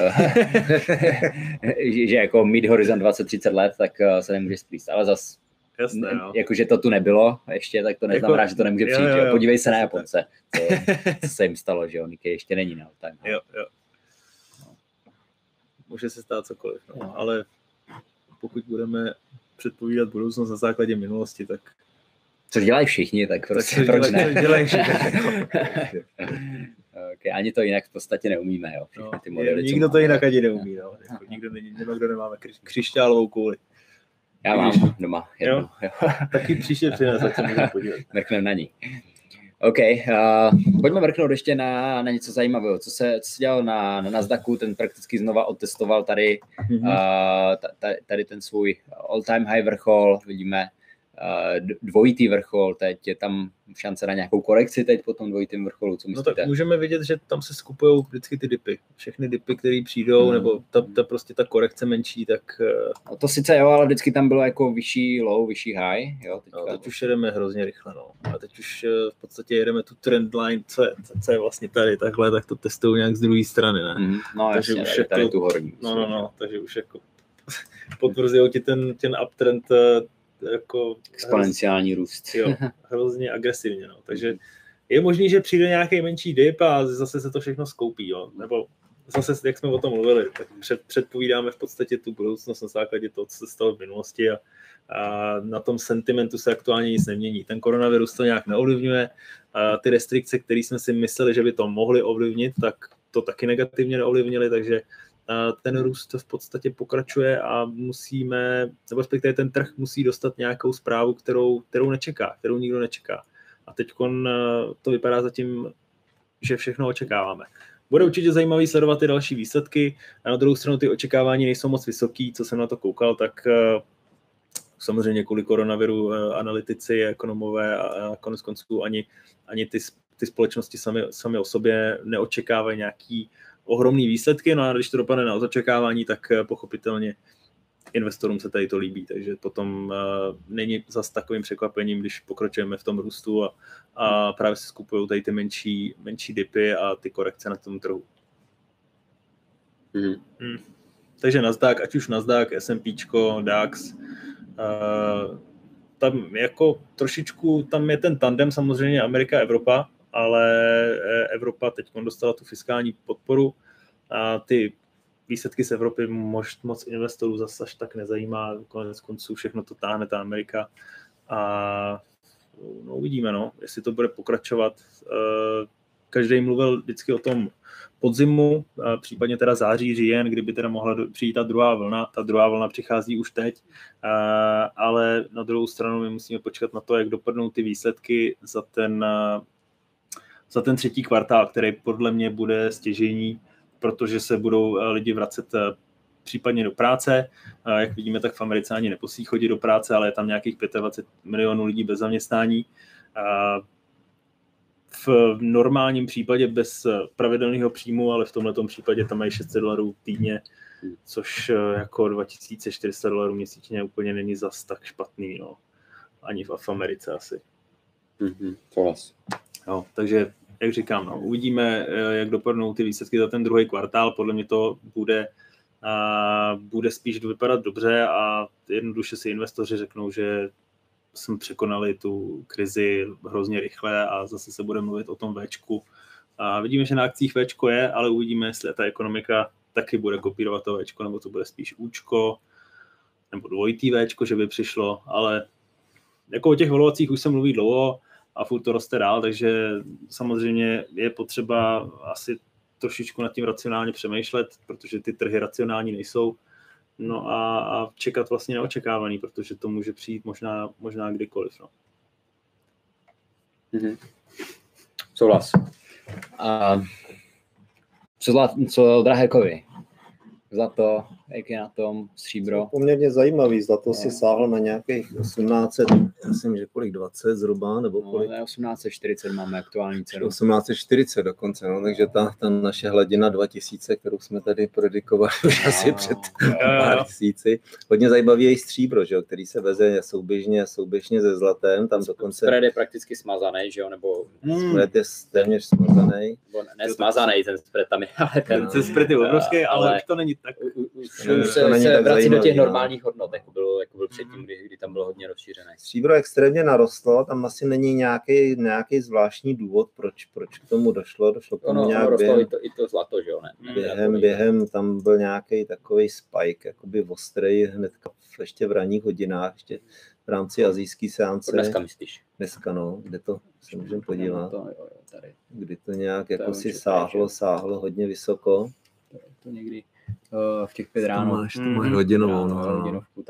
jako mít horizont 20-30 let, tak se nemůže splíst. Ale zase, jakože to tu nebylo ještě, tak to neznamená, že to nemůže přijít. Jo. Podívej se na Japonce, co se jim stalo, že jo, Nikkei ještě není na time. Jo. Může se stát cokoliv, no. Ale pokud budeme předpovídat budoucnost na základě minulosti, tak... Což dělají všichni, tak prostě proč ne? Okay, ani to jinak v podstatě neumíme, jo. Ty modely, nikdo to jinak ani neumí, jo. Nikdo nemáme křišťálovou kouli. Já mám doma jednu. Jo. Taky příště přines, tak se můžeme podívat. Mrknem na ní. OK, pojďme mrknout ještě na něco zajímavého. Co se dělal na Nasdaqu, ten prakticky znova otestoval tady ten svůj all-time high vrchol, vidíme dvojitý vrchol teď, je tam šance na nějakou korekci teď po tom dvojitým vrcholu, co myslíte? No tak můžeme vidět, že tam se skupují vždycky ty dipy. Všechny dipy, které přijdou, nebo prostě ta korekce menší, tak... No to sice jo, ale vždycky tam bylo jako vyšší low, vyšší high. Jo, teďka, no, teď už jedeme hrozně rychle, no. A teď už v podstatě jedeme tu trendline, co je vlastně tady takhle, tak to testují nějak z druhé strany, ne? No takže jasně, už tady tu horní. No, takže už jako potvrzují ti ten uptrend jako... Exponenciální růst. Jo, hrozně agresivně, no. Takže je možný, že přijde nějaký menší dip a zase se to všechno skoupí, jo. Nebo zase, jak jsme o tom mluvili, tak předpovídáme v podstatě tu budoucnost na základě toho, co se stalo v minulosti a na tom sentimentu se aktuálně nic nemění. Ten koronavirus to nějak neovlivňuje. A ty restrikce, které jsme si mysleli, že by to mohly ovlivnit, tak to taky negativně neovlivnili, takže ten růst v podstatě pokračuje a musíme, nebo respektive ten trh musí dostat nějakou zprávu, kterou nečeká, kterou nikdo nečeká. A teď to vypadá zatím, že všechno očekáváme. Bude určitě zajímavý sledovat ty další výsledky a na druhou stranu ty očekávání nejsou moc vysoký, co jsem na to koukal, tak samozřejmě kvůli koronaviru analytici, ekonomové a konec konců ani ty společnosti sami o sobě neočekávají nějaký ohromný výsledky, no a když to dopadne na očekávání, tak pochopitelně investorům se tady to líbí, takže potom není zas takovým překvapením, když pokračujeme v tom růstu a právě se skupují tady ty menší dipy a ty korekce na tom trhu. Takže Nasdaq, ať už Nasdaq, S&Pčko, DAX, tam jako trošičku, tam je ten tandem samozřejmě Amerika, Evropa, ale Evropa teď dostala tu fiskální podporu a ty výsledky z Evropy moc investorů zase až tak nezajímá, konec konců všechno to táhne ta Amerika a no, uvidíme, jestli to bude pokračovat. Každý mluvil vždycky o tom podzimu, případně teda září, říjen, kdyby teda mohla přijít ta druhá vlna. Ta druhá vlna přichází už teď, ale na druhou stranu my musíme počkat na to, jak dopadnou ty výsledky za ten třetí kvartál, který podle mě bude stěžejní, protože se budou lidi vracet případně do práce. Jak vidíme, tak v Americe ani neposí chodit do práce, ale je tam nějakých 25 milionů lidí bez zaměstnání. V normálním případě bez pravidelného příjmu, ale v tomhletom případě tam mají $600 týdně, což jako $2400 měsíčně úplně není zas tak špatný, ani v Americe asi. No, takže, jak říkám, uvidíme, jak dopadnou ty výsledky za ten druhý kvartál. Podle mě to bude spíš vypadat dobře a jednoduše si investoři řeknou, že jsme překonali tu krizi hrozně rychle a zase se bude mluvit o tom Včku. A vidíme, že na akcích Včko je, ale uvidíme, jestli ta ekonomika taky bude kopírovat to Včko, nebo to bude spíš Učko, nebo dvojitý Včko, že by přišlo, ale jako o těch valuacích už se mluví dlouho a furt to roste dál, takže samozřejmě je potřeba asi trošičku nad tím racionálně přemýšlet, protože ty trhy racionální nejsou. No a čekat vlastně neočekávaný, protože to může přijít možná kdykoliv. Souhlas. A co drahé kovy? Zlato, jak je na tom, stříbro? Poměrně zajímavý, zlato si sáhl na nějakých 1800, myslím, že kolik, 20 zhruba, nebo kolik? 1840 máme aktuální cenu. 1840 dokonce, takže ta naše hladina 2000, kterou jsme tady predikovali už asi před pár tisíci. Hodně zajímavý je i stříbro, že jo, který se veze souběžně se zlatem, tam dokonce... Spread je prakticky smazaný, že jo, nebo... Spread je téměř smazaný. Ne smazaný, ten spread tam je, ale ten spread je obrovský, ale už to není tak... se vrací do těch normálních hodnot, jako byl předtím, kdy tam bylo hodně rozšířené. Stříbro extrémně narostlo, tam asi není nějaký zvláštní důvod, proč k tomu došlo. Došlo k tomu nějak rostlo i to zlato, že jo? Ne? Během tam byl nějaký takový spike, jakoby ostrej, hned ještě v ranních hodinách, ještě v rámci asijský seance. Dneska myslíš? Dneska, kde to se můžeme podívat. Tady. Kdy to nějak jako si sáhlo hodně vysoko. To někdy v těch 5 ráno. To máš hodinovou. Hodinovku tady. Jo,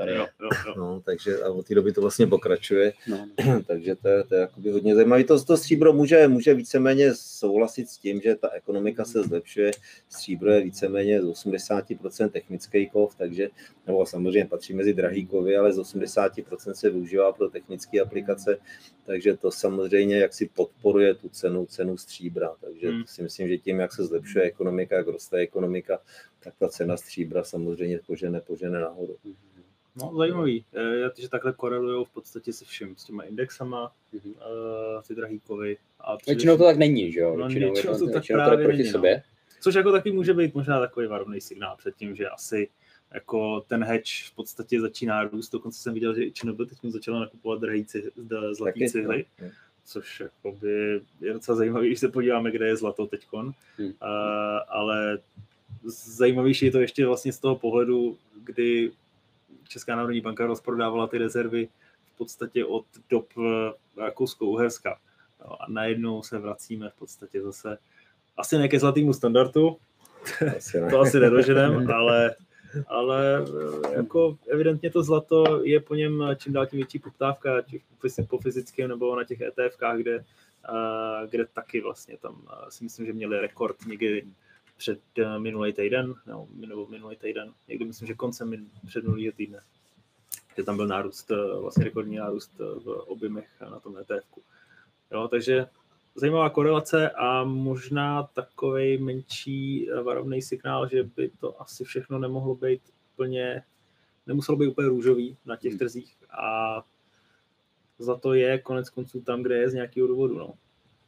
No, takže a od té doby to vlastně pokračuje, takže to je jakoby hodně zajímavé. To stříbro může víceméně souhlasit s tím, že ta ekonomika se zlepšuje, stříbro je víceméně z 80% technický kov, takže, nebo samozřejmě patří mezi drahý kovy, ale z 80% se využívá pro technické aplikace, takže to samozřejmě jaksi podporuje tu cenu stříbra, takže si myslím, že tím, jak se zlepšuje ekonomika, jak roste ekonomika, tak ta cena stříbra samozřejmě požene nahoru. No, zajímavý, že takhle korelujou v podstatě se vším, s těma indexama, ty drahý kovy. Většinou to tak není, že jo? Většinou to tak právě to proti není, sobě. No. Což jako taky může být možná takový varovný signál před tím, že asi jako ten hedge v podstatě začíná růst. Dokonce jsem viděl, že ČNB teď začala nakupovat drahý zlatý cihly, což jakoby je docela zajímavý, když se podíváme, kde je zlato teďkon. Ale zajímavější je to ještě vlastně z toho pohledu, kdy Česká národní banka rozprodávala ty rezervy v podstatě od dob Rakousko-Uherska. No, a najednou se vracíme v podstatě zase asi ne ke zlatému standardu, to asi nedoženem, ale jako evidentně to zlato je po něm čím dál tím větší poptávka, po fyzickém nebo na těch ETFkách, kde taky vlastně tam si myslím, že měli rekord někdy před minulý týden, někdy myslím, že koncem předminulého týdne, že tam byl nárůst, vlastně rekordní nárůst v objemech na tom ETFku. Jo, takže zajímavá korelace a možná takovej menší varovný signál, že by to asi všechno nemuselo být úplně růžový na těch trzích a za to je konec konců tam, kde je z nějakého důvodu. No.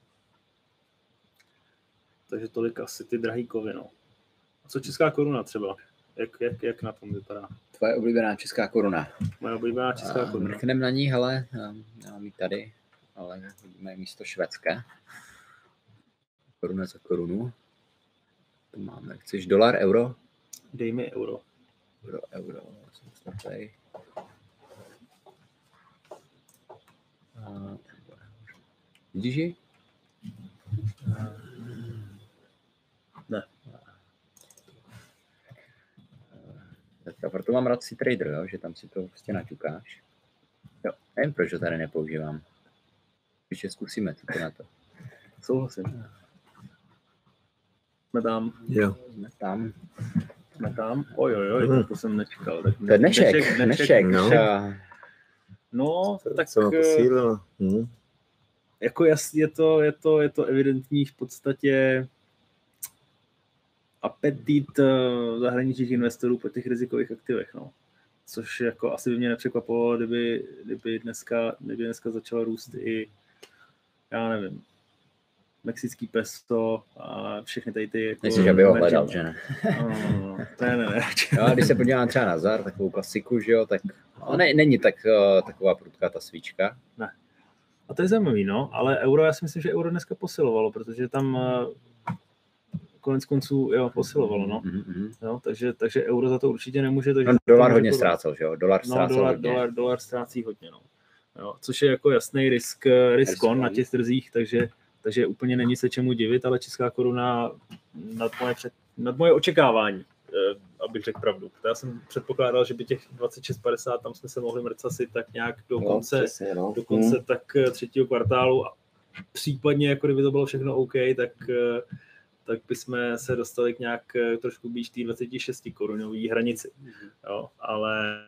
Takže tolik asi ty drahý kovy. No. A co česká koruna třeba? Jak na tom vypadá? Tvoje oblíbená česká koruna. Moje oblíbená česká koruna. Mrknem na ní, hele, já mám ji tady, ale vidíme místo švédské. Koruna za korunu. To máme. Chceš dolar, euro? Dej mi euro. Euro. Tady. Vidíš ji? Ne. A proto mám rád C-Trader, jo? Že tam si to prostě naťukáš. Jo, nevím, proč to tady nepoužívám. Ještě zkusíme to na to. Souhlasím. Jsme tam. Jo. Jsme tam. Oj, to jsem nečekal. Tak to je dnešek. No, no tak co posílilo. Jako je to evidentní v podstatě apetit zahraničních investorů po těch rizikových aktivech, no. Což jako asi by mě nepřekvapilo, kdyby dneska začalo růst i, já nevím, mexický peso a všechny tady ty... Jako, myslíš, aby ho hledal, že ne? Ne. Jo, když se podívám třeba na ZAR, takovou klasiku, že jo, tak není taková prudká ta svíčka. Ne. A to je zajímavý, no, ale euro, já si myslím, že euro dneska posilovalo, protože tam konec konců posilovalo, no. Jo, takže euro za to určitě nemůže. Takže dolar hodně ztrácel, že jo? Dolar ztrácí hodně, no. Jo, což je jako jasný risk on na těch trzích, takže úplně není se čemu divit, ale česká koruna nad moje očekávání, abych řekl pravdu. Já jsem předpokládal, že by těch 26,50, tam jsme se mohli mrcasit tak nějak do konce tak třetího kvartálu a případně, jako kdyby to bylo všechno OK, tak bychom se dostali k nějak trošku blíž té 26 korunový hranici. Jo, ale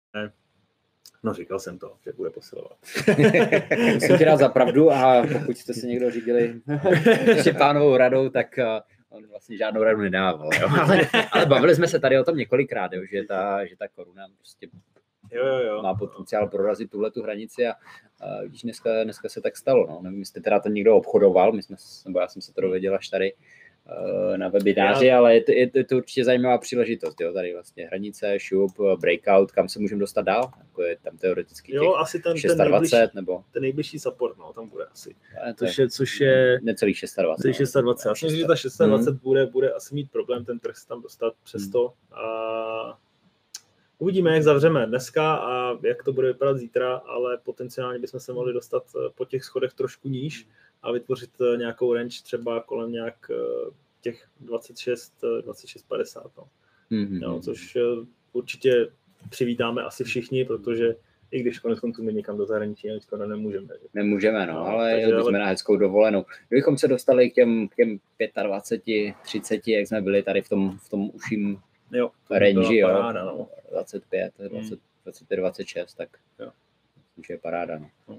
no, říkal jsem to, že bude posilovat. Musím ti dát za pravdu a pokud jste se někdo řídili Štěpánovou radou, tak on vlastně žádnou radu nedával. Jo? Ale bavili jsme se tady o tom několikrát, jo? Že ta koruna prostě má potenciál prorazit tuhletu hranici a když dneska se tak stalo. No. Nevím, jestli teda to někdo obchodoval, nebo já jsem se to dověděl až tady na webináři, ale je to určitě zajímavá příležitost, jo, tady vlastně hranice, šup, breakout, kam se můžeme dostat dál, jako je tam teoreticky těch asi ten 620, nebo... Ten nejbližší support, no, tam bude asi, což je necelých 620. 620, já si myslím, že ta 620 bude asi mít problém ten trh tam dostat přesto a uvidíme, jak zavřeme dneska a jak to bude vypadat zítra, ale potenciálně bychom se mohli dostat po těch schodech trošku níž a vytvořit nějakou range třeba kolem nějak těch 26-50. No. Jo, což určitě přivítáme asi všichni, protože i když konec konců my někam do zahraničí skoro nemůžeme. Nemůžeme, no, ale jeli bychom na hezkou dovolenou. Kdybychom se dostali k těm 25, 30, jak jsme byli tady v tom uším range, jo, paráda, no. 25, 26, tak už je paráda. No.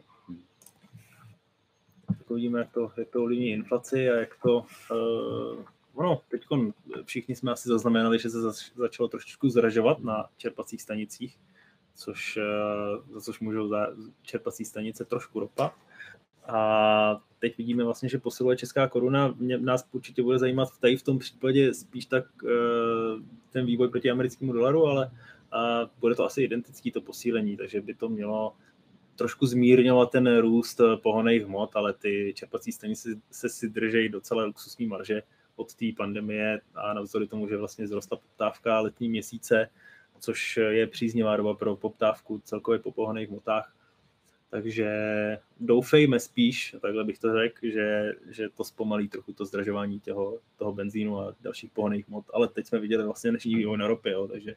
Tak uvidíme, jak to ovlivní inflaci a jak to... teď všichni jsme asi zaznamenali, že se začalo trošičku zdražovat na čerpacích stanicích, za což můžou čerpací stanice trošku ropa. A teď vidíme vlastně, že posiluje česká koruna. Nás určitě bude zajímat tady v tom případě spíš tak ten vývoj proti americkému dolaru, ale bude to asi identický to posílení, takže by to mělo trošku zmírňovat ten růst pohonných hmot, ale ty čerpací stanice se si držejí docela luxusní marže od té pandemie a navzdory tomu, že vlastně zrostla poptávka letní měsíce, což je příznivá doba pro poptávku celkově po pohonných hmotách. Takže doufejme spíš, takhle bych to řekl, že to zpomalí trochu to zdražování toho benzínu a dalších pohonných hmot, ale teď jsme viděli vlastně dnešní vývoj na ropě, takže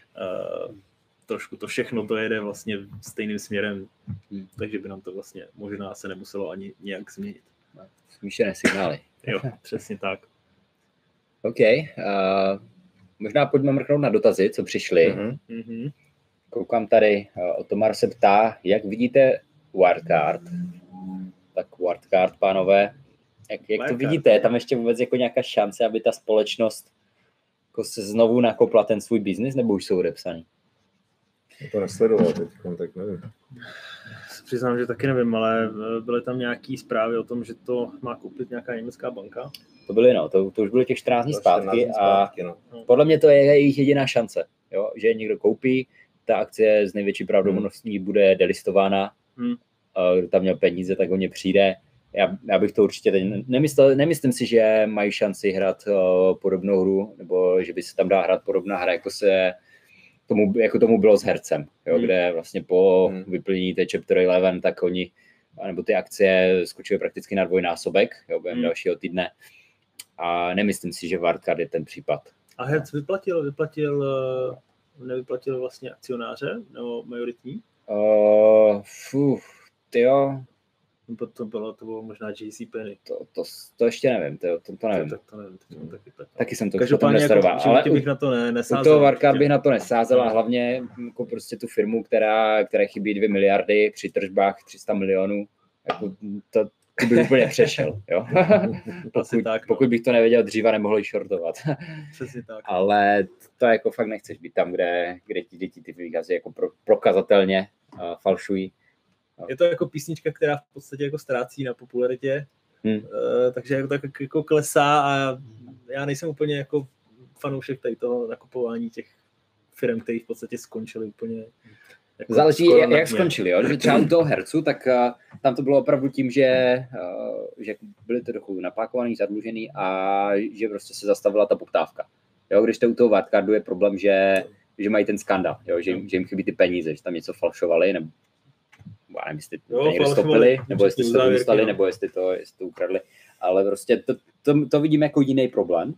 trošku to všechno to jede vlastně stejným směrem, takže by nám to vlastně možná se nemuselo ani nějak změnit. Smíšené signály. Jo, přesně tak. OK. Možná pojďme mrknout na dotazy, co přišly. Koukám tady, Otomar se ptá, jak vidíte wildcard. Tak wildcard, pánové, jak to vidíte? Je tam ještě vůbec jako nějaká šance, aby ta společnost jako se znovu nakopla ten svůj biznis, nebo už jsou odepsaný? To nesledoval teď, tak nevím. Přiznám, že taky nevím, ale byly tam nějaký zprávy o tom, že to má koupit nějaká německá banka. To byly, to už byly těch 14 dní zpátky a podle mě to je jejich jediná šance, jo? Že někdo koupí, ta akcie z největší pravděpodobností bude delistována, kdo tam měl peníze, tak o ně přijde. Já bych to určitě teď nemyslím si, že mají šanci hrát podobnou hru, nebo že by se tam dá hrát podobná hra, jako tomu bylo s hercem, jo, kde vlastně po vyplnění té Chapter 11, tak oni, nebo ty akcie skočily prakticky na dvojnásobek, jo, během dalšího týdne. A nemyslím si, že wildcard je ten případ. A herc nevyplatil vlastně akcionáře nebo majoritní? Tyjo. To bylo možná JC Penny. To ještě nevím, to nevím. To nevím, taky jsem to potom nesledoval. Jako, ale bych na to nesázel. U toho wildcard bych na to nesázel a hlavně jako prostě tu firmu, které chybí 2 miliardy při tržbách 300 milionů, jako to bych úplně přešel. Jo? Pokud bych to nevěděl dříve, nemohl ji shortovat. Přesně tak. Ale to jako fakt nechceš být tam, kde ti děti ty výkazy jako prokazatelně falšují. Je to jako písnička, která v podstatě jako ztrácí na popularitě, takže jako tak jako klesá a já nejsem úplně jako fanoušek tady toho nakupování těch firm, které v podstatě skončily úplně. Jako záleží, jak skončili, jo? Že třeba u toho hercu, tak tam to bylo opravdu tím, že byli to trochu napákovaný, zadlužený a že prostě se zastavila ta poptávka. Jo? Když to u toho wildcardu je problém, že mají ten skandál, jo? Že jim chybí ty peníze, že tam něco falšovali, nebo já nevím, jestli to někde stopili, nebo jestli se to dostali, nebo jestli to ukradli. Ale prostě to vidím jako jiný problém.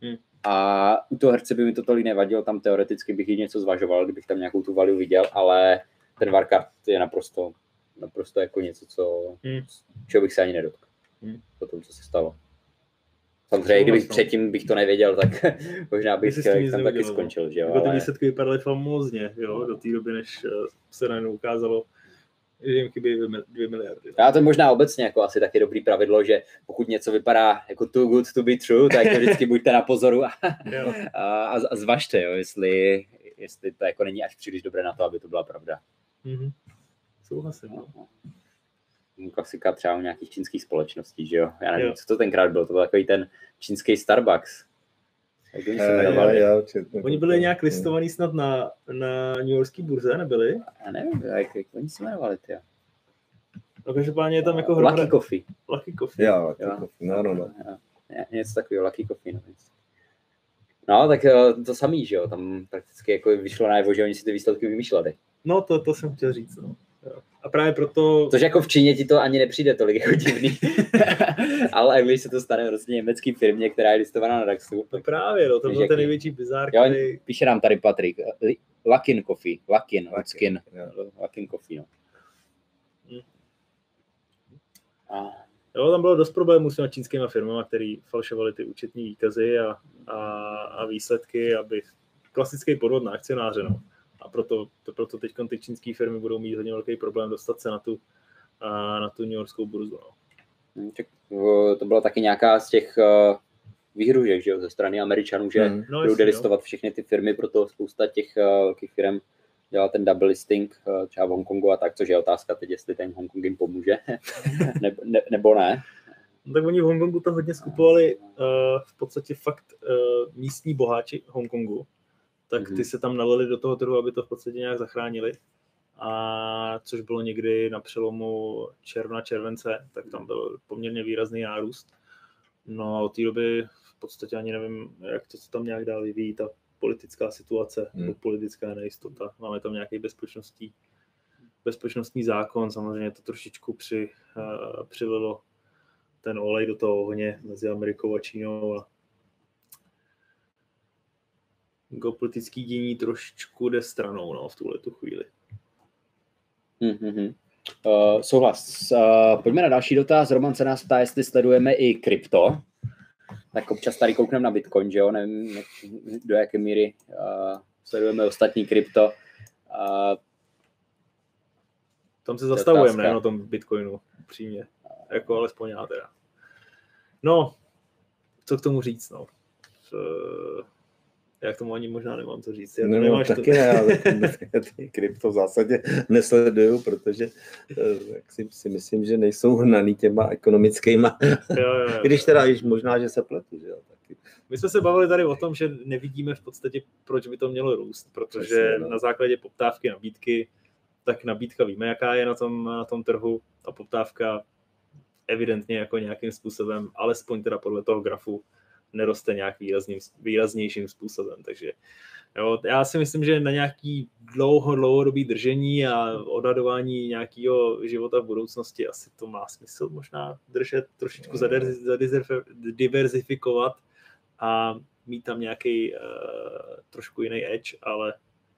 A u toho herce by mi to tolik nevadilo, tam teoreticky bych i něco zvažoval, kdybych tam nějakou tu value viděl, ale ten wildcard je naprosto jako něco, čeho bych se ani nedotkl. Po tom, co se stalo. Samozřejmě, kdybych předtím bych to nevěděl, tak možná bych tam taky skončil. Že jo? Ty výsledky vypadaly famózně, jo? Do té doby, než se najednou ukázalo, že jim chybí 2 miliardy. Já to možná obecně jako asi taky dobrý pravidlo, že pokud něco vypadá jako too good to be true, tak to vždycky buďte na pozoru a zvažte, jo, jestli to jako není až příliš dobré na to, aby to byla pravda. Souhlasím. Klasika třeba u nějakých čínských společností, že jo? Já nevím, co to tenkrát bylo, to byl takový ten čínský Starbucks. Jak oni se jmenovali? Oni byli nějak listovaný snad na New Yorkské burze, nebyli? Já nevím, jak oni se jmenovali, ty. No každopádně je tam jako Lucky Coffee. Lucky Coffee. Jo, Lucky Coffee, no. Něco takového, Lucky Coffee, no. Tak to samý, že jo, tam prakticky jako vyšlo najevo, že oni si ty výsledky vymýšleli. No, to jsem chtěl říct, no. A právě proto... Což jako v Číně ti to ani nepřijde tolik jako divný. Ale když se to stane vlastně německý firmě, která je listovaná na DAXu. No právě, no, to byl ten největší bizár, který... Píše nám tady Patrik. Luckin Coffee. Luckin Coffee, no. Jo, tam bylo dost problémů s těma čínskými firmami, který falšovali ty účetní výkazy a výsledky, aby klasický podvod na akcionáře. No. A proto teď ty čínské firmy budou mít hodně velký problém dostat se na tu New Yorkskou burzu. No. To byla taky nějaká z těch výhružek, že jo, ze strany Američanů, že budou delistovat všechny ty firmy, proto spousta těch velkých firm dělá ten double listing třeba v Hongkongu a tak, což je otázka teď, jestli ten Hongkong jim pomůže, nebo ne. No, tak oni v Hongkongu to hodně skupovali v podstatě fakt místní boháči Hongkongu, tak ty se tam nalili do toho trhu, aby to v podstatě nějak zachránili. A což bylo někdy na přelomu července, tak tam byl poměrně výrazný nárůst. No a od té doby v podstatě ani nevím, jak to se tam nějak dál vyvíjí, ta politická situace, nebo politická nejistota. Máme tam nějaký bezpečnostní zákon, samozřejmě to trošičku přililo ten olej do toho ohně mezi Amerikou a Čínou a geopolitický dění trošičku jde stranou, no, v tuhletu chvíli. Souhlas. Pojďme na další dotaz. Roman se nás ptá, jestli sledujeme i krypto. Tak občas tady koukneme na Bitcoin, že jo? Nevím, do jaké míry sledujeme ostatní krypto. Tam se zastavujeme, ne, na tom Bitcoinu, upřímně. Jako alespoň já teda. No, co k tomu říct, no. Já k tomu ani možná nemám co říct. Taky ne, ale ty krypto v zásadě nesleduju, protože si myslím, že nejsou hnaný těma ekonomickýma. Jo. Když teda možná, že se pletu. Že jo, taky. My jsme se bavili tady o tom, že nevidíme v podstatě, proč by to mělo růst, protože na základě poptávky nabídky, tak nabídka víme, jaká je na tom trhu, a poptávka evidentně jako nějakým způsobem, alespoň teda podle toho grafu, neroste nějak výraznějším způsobem. Takže jo, já si myslím, že na nějaký dlouhodobý držení a odhadování nějakého života v budoucnosti asi to má smysl možná držet, trošičku diverzifikovat a mít tam nějaký trošku jiný edge, ale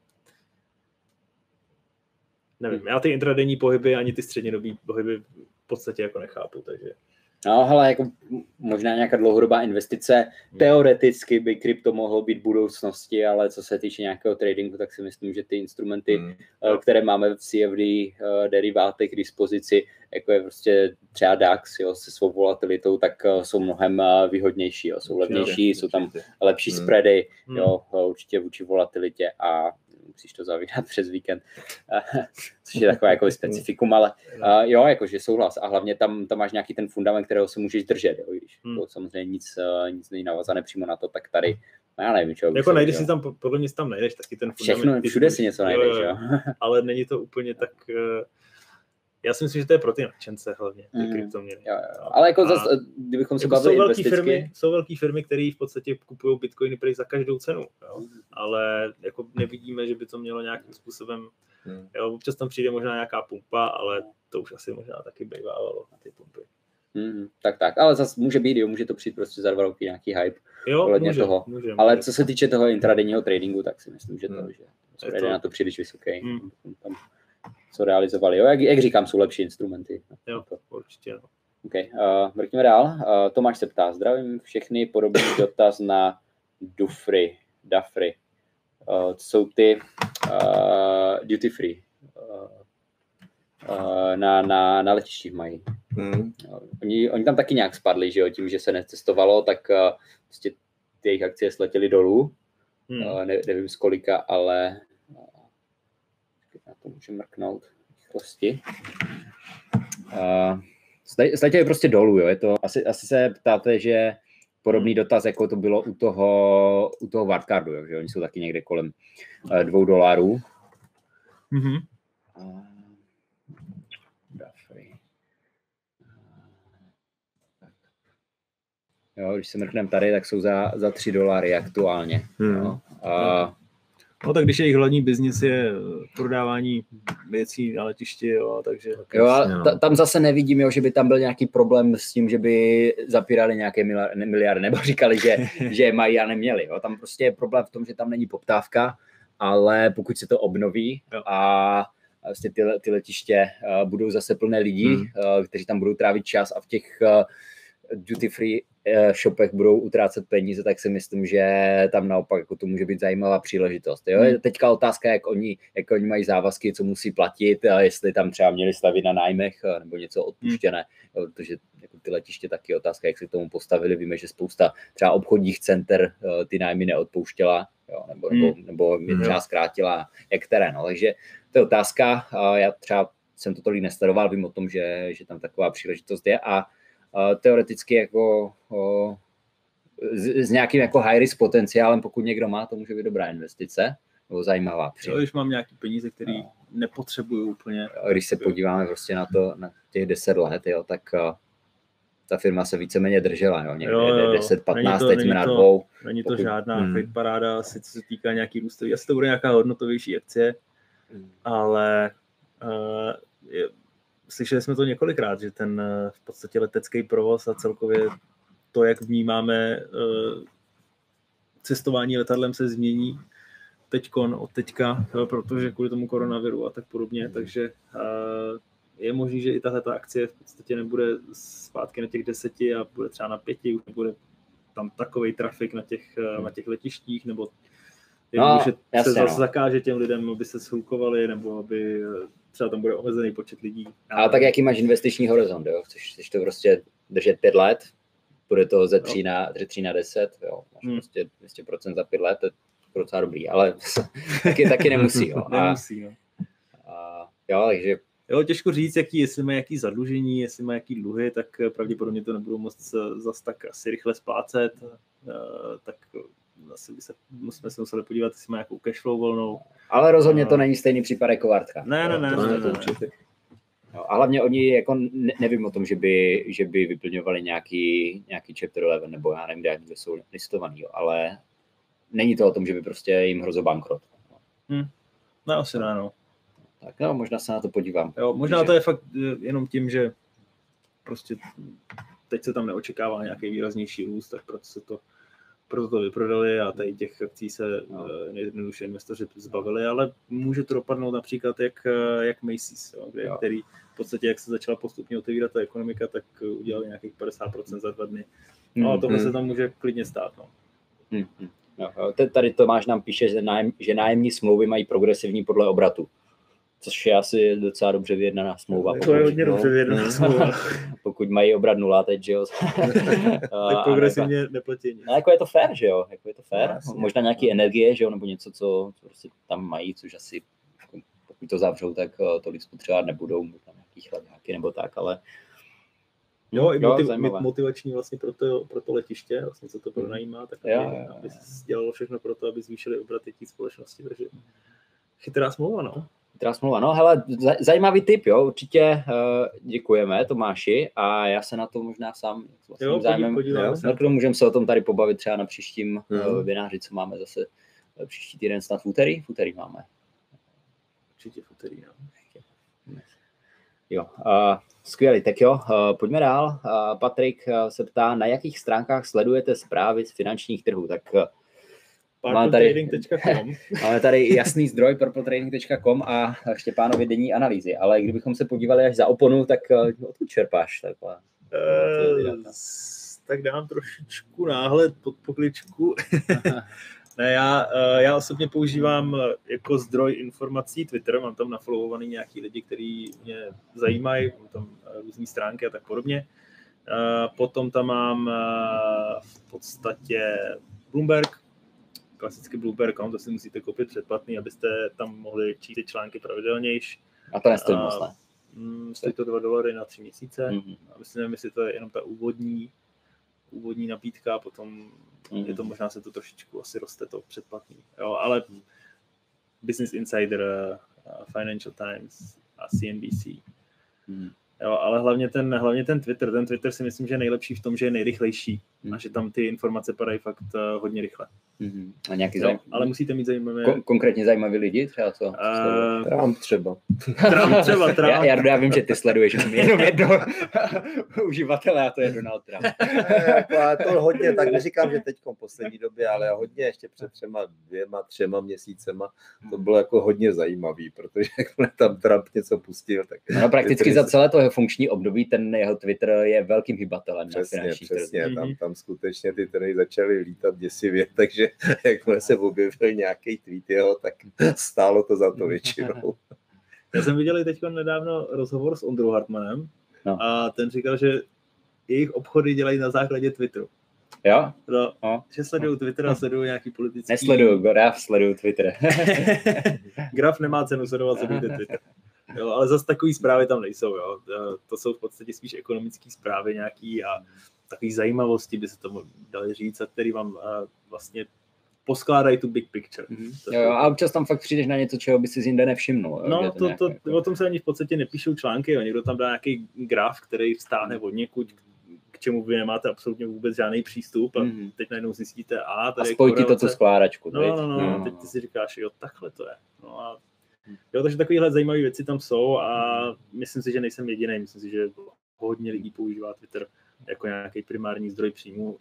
nevím, já ty intradenní pohyby ani ty střednědobý pohyby v podstatě jako nechápu, takže no, hele, jako možná nějaká dlouhodobá investice. Teoreticky by krypto mohlo být v budoucnosti, ale co se týče nějakého tradingu, tak si myslím, že ty instrumenty, které máme v CFD derivátech k dispozici, jako je prostě třeba DAX, jo, se svou volatilitou, tak jsou mnohem výhodnější, jo, jsou levnější, jsou tam lepší spready, jo, určitě vůči volatilitě a musíš to zavírat přes víkend, což je takové jako specifikum, ale jo, jakože souhlas a hlavně tam máš nějaký ten fundament, kterého se můžeš držet, jo, když to samozřejmě nic není navazané přímo na to, tak tady, já nevím, čeho. Jako najdeš si tam, podle mě si tam najdeš taky ten fundament. Všechno, všude si něco najdeš, jo. Ale není to úplně tak, já si myslím, že to je pro ty nadšence hlavně, ty kryptoměny. Ale jako zase, kdybychom se bavili investicky. Jsou velké firmy, které v podstatě kupují bitcoiny prej za každou cenu, jo? Ale jako nevidíme, že by to mělo nějakým způsobem, jo? Občas tam přijde možná nějaká pumpa, ale to už asi možná taky bývávalo na ty pumpy. Tak, ale zase může být, jo, může to přijít prostě za 2 roky nějaký hype. Jo, může. Ale co se týče toho intradenního tradingu, tak si myslím, že to jde na to příliš vysoký. Tam co realizovali. Jo, jak říkám, jsou lepší instrumenty. Jo, určitě. No. Okay, vrátíme dál. Tomáš se ptá, zdravím všechny, podobný dotaz na Dufry. Jsou ty duty free. Na letištích mají. Oni tam taky nějak spadli, že jo, tím, že se necestovalo, tak prostě ty jejich akcie sletěly dolů. Nevím z kolika, ale na to můžeme mrknout rychlosti. Sletěli prostě dolů, jo. Je to, asi se ptáte, že podobný dotaz, jako to bylo u toho Wildcardu, jo, že oni jsou taky někde kolem $2. Jo, když se mrkneme tady, tak jsou za $3 aktuálně. Jo. No tak když jejich hlavní biznis je prodávání věcí na letišti, jo, takže... Jo, a tam zase nevidím, jo, že by tam byl nějaký problém s tím, že by zapírali nějaké miliardy, nebo říkali, že mají a neměli. Jo. Tam prostě je problém v tom, že tam není poptávka ale pokud se to obnoví a vlastně ty letiště budou zase plné lidí, kteří tam budou trávit čas a v těch duty free shopech budou utrácet peníze, tak si myslím, že tam naopak jako to může být zajímavá příležitost. Jo? Teďka otázka, jak oni mají závazky, co musí platit, a jestli tam třeba měli stavit na nájmech nebo něco odpuštěné, protože jako ty letiště taky otázka, jak se k tomu postavili. Víme, že spousta třeba obchodních center ty nájmy neodpouštěla, jo? nebo je třeba zkrátila, jak které. No. Takže to je otázka. Já třeba jsem to tolik nesledoval, vím o tom, že tam taková příležitost je a teoreticky jako s nějakým jako high risk potenciálem, pokud někdo má, to může být dobrá investice, nebo zajímavá. Když mám nějaký peníze, které nepotřebuju úplně. Když se podíváme prostě na těch 10 let, jo, tak ta firma se víceméně držela, jo, někde 10-15, teď jsme na 2. Není to žádná fake paráda, asi co se týká nějaký růstový, asi to bude nějaká hodnotovější akcie, ale slyšeli jsme to několikrát, že ten v podstatě letecký provoz a celkově to, jak vnímáme cestování letadlem, se změní od teďka, protože kvůli tomu koronaviru a tak podobně, takže je možný, že i tato akcie v podstatě nebude zpátky na těch 10 a bude třeba na 5, už nebude tam takovej trafik na těch letištích, nebo že se zase zakáže těm lidem, aby se shlukovali, nebo aby třeba tam bude omezený počet lidí. Ale tak jaký máš investiční horizont, jo? Chceš to prostě držet 5 let, bude to ze 3 na 10, jo? Máš prostě 200% za 5 let, to je docela dobrý, ale taky nemusí, jo? Nemusí, no. Jo, takže... Jo, těžko říct, jestli má jaký zadlužení, jestli má jaký dluhy, tak pravděpodobně to nebudou moc zas tak asi rychle splácet, tak asi jsme se museli podívat, jestli má nějakou cashflow volnou. Ale rozhodně to není stejný případ jako Wartka. Ne. A hlavně oni jako nevím o tom, že by vyplňovali nějaký chapter 11, nebo já nevím, kde jsou listovaný, jo, ale není to o tom, že by prostě jim hrozil bankrot. No, asi ne, no. Tak no, možná se na to podívám. Jo, možná to je fakt jenom tím, že prostě teď se tam neočekává nějaký výraznější růst, tak proto to vyprodali a tady těch akcí se nejjednoduše investoři zbavili, ale může to dopadnout například jak Macy's, jo, který v podstatě, jak se začala postupně otevírat ta ekonomika, tak udělali nějakých 50% za 2 dny. No a tohle se tam může klidně stát. No. No, tady Tomáš nám píše, že nájemní smlouvy mají progresivní podle obratu. Což je asi docela dobře vyjednaná smlouva. To je hodně dobře vyjednaná smlouva. Pokud mají obrat 0 teď, že jo. Tak progresivně neplatí. No, jako je to fair, že jo. Jako je to fair. No, možná nějaký energie, že jo, nebo něco, co prostě tam mají, což asi, pokud to zavřou, tak tolik spotřebovat nebudou, možná nějaký chladáky nebo tak, ale... Jo, i motivační vlastně pro to letiště, vlastně co to pronajímá, tak aby dělalo všechno pro to, aby zvýšili obraty té společnosti, takže chytrá smlouva, no. No, hele, zajímavý tip, jo, určitě děkujeme Tomáši a já se na to možná sám s vlastním zájmem, můžeme se o tom tady pobavit třeba na příštím webináři, co máme zase příští týden, snad v úterý máme. Určitě v úterý, no. Jo, skvělý, tak jo, pojďme dál. Patrik se ptá, na jakých stránkách sledujete zprávy z finančních trhů, tak máme tady jasný zdroj purpletrading.com a Štěpánovy denní analýzy, ale kdybychom se podívali až za oponu, tak odkud čerpáš? Tak dám trošičku náhled pod pokličku. Ne, já osobně používám jako zdroj informací Twitter, mám tam nafollowovaný nějaký lidi, kteří mě zajímají, mám tam různé stránky a tak podobně. Potom tam mám v podstatě Bloomberg, klasicky Bloomberg, to si musíte koupit předplatný, abyste tam mohli číst ty články pravidelnějš. A to nestojí moc, ne? Stojí to $2 na 3 měsíce. A myslím, jestli to je jenom ta úvodní nabídka, a potom je to možná se to trošičku asi roste to předplatný. Jo, ale Business Insider, Financial Times a CNBC. Jo, ale hlavně ten Twitter si myslím, že je nejlepší v tom, že je nejrychlejší. a že tam ty informace padají fakt hodně rychle. A nějaký ale musíte mít zajímavé... Konkrétně zajímavý lidi třeba co? Trump třeba. Trump. Já vím, že ty sleduješ jenom jedno uživatele a to je Donald Trump. Já to hodně, tak neříkám, že teď v poslední době, ale hodně ještě před 2-3 měsícema to bylo jako hodně zajímavý, protože jak tam Trump něco pustil, tak... No, prakticky za celé toho funkční období ten jeho Twitter je velkým hybatelem. Přesně. Tam skutečně ty trhy začaly lítat děsivě, takže jakmile se objevil nějaký tweet jeho, tak stálo to za to většinou. Já jsem viděl teď nedávno rozhovor s Ondrou Hartmanem a ten říkal, že jejich obchody dělají na základě Twitteru. Jo? No. Že sledují Twitter a sledují nějaký politický... Nesleduju, Graf sleduju Twitter. Graf nemá cenu sledovat, sledujte Twitter. Jo, ale zase takový zprávy tam nejsou. Jo. To jsou v podstatě spíš ekonomické zprávy nějaký a takové zajímavosti, by se tomu dali říct, a který vám vlastně poskládají tu big picture. Jo, a občas tam fakt přijdeš na něco, čeho by si jinde nevšimnul. No, o tom se ani v podstatě nepíšou články. Jo. Někdo tam dá nějaký graf, který vstáhne od někud, k čemu vy nemáte absolutně vůbec žádný přístup a teď najednou zjistíte, tady a spojí ti to tu skládačku. No, teď ty si říkáš, jo, takhle to je. No a jo, takže takovéhle zajímavé věci tam jsou a myslím si, že nejsem jediný. Myslím si, že hodně lidí používá Twitter jako nějaký primární zdroj příjmu.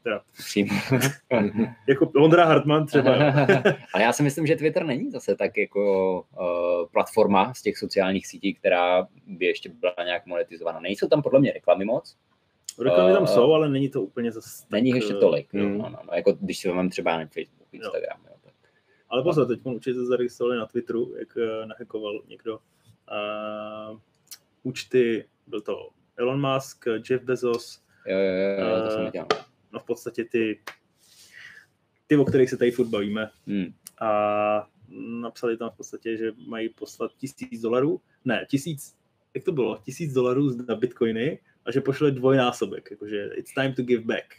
Jako Ondra Hartman třeba. Ale já si myslím, že Twitter není zase tak jako platforma z těch sociálních sítí, která by ještě byla nějak monetizovaná. Nejsou tam podle mě reklamy moc. Reklamy tam jsou, ale není to úplně zase tak... Není ještě tolik. No, jako když si vám třeba na Facebook, Instagram. Jo, tak. Ale pozor, teď určitě zaregistrovali na Twitteru, jak nahackoval někdo účty, byl to Elon Musk, Jeff Bezos. Jo, to jsem viděl. No v podstatě ty, o kterých se tady furt bavíme. A napsali tam v podstatě, že mají poslat $1,000. Ne, jak to bylo? $1,000 na bitcoiny a že pošle dvojnásobek. Jakože it's time to give back.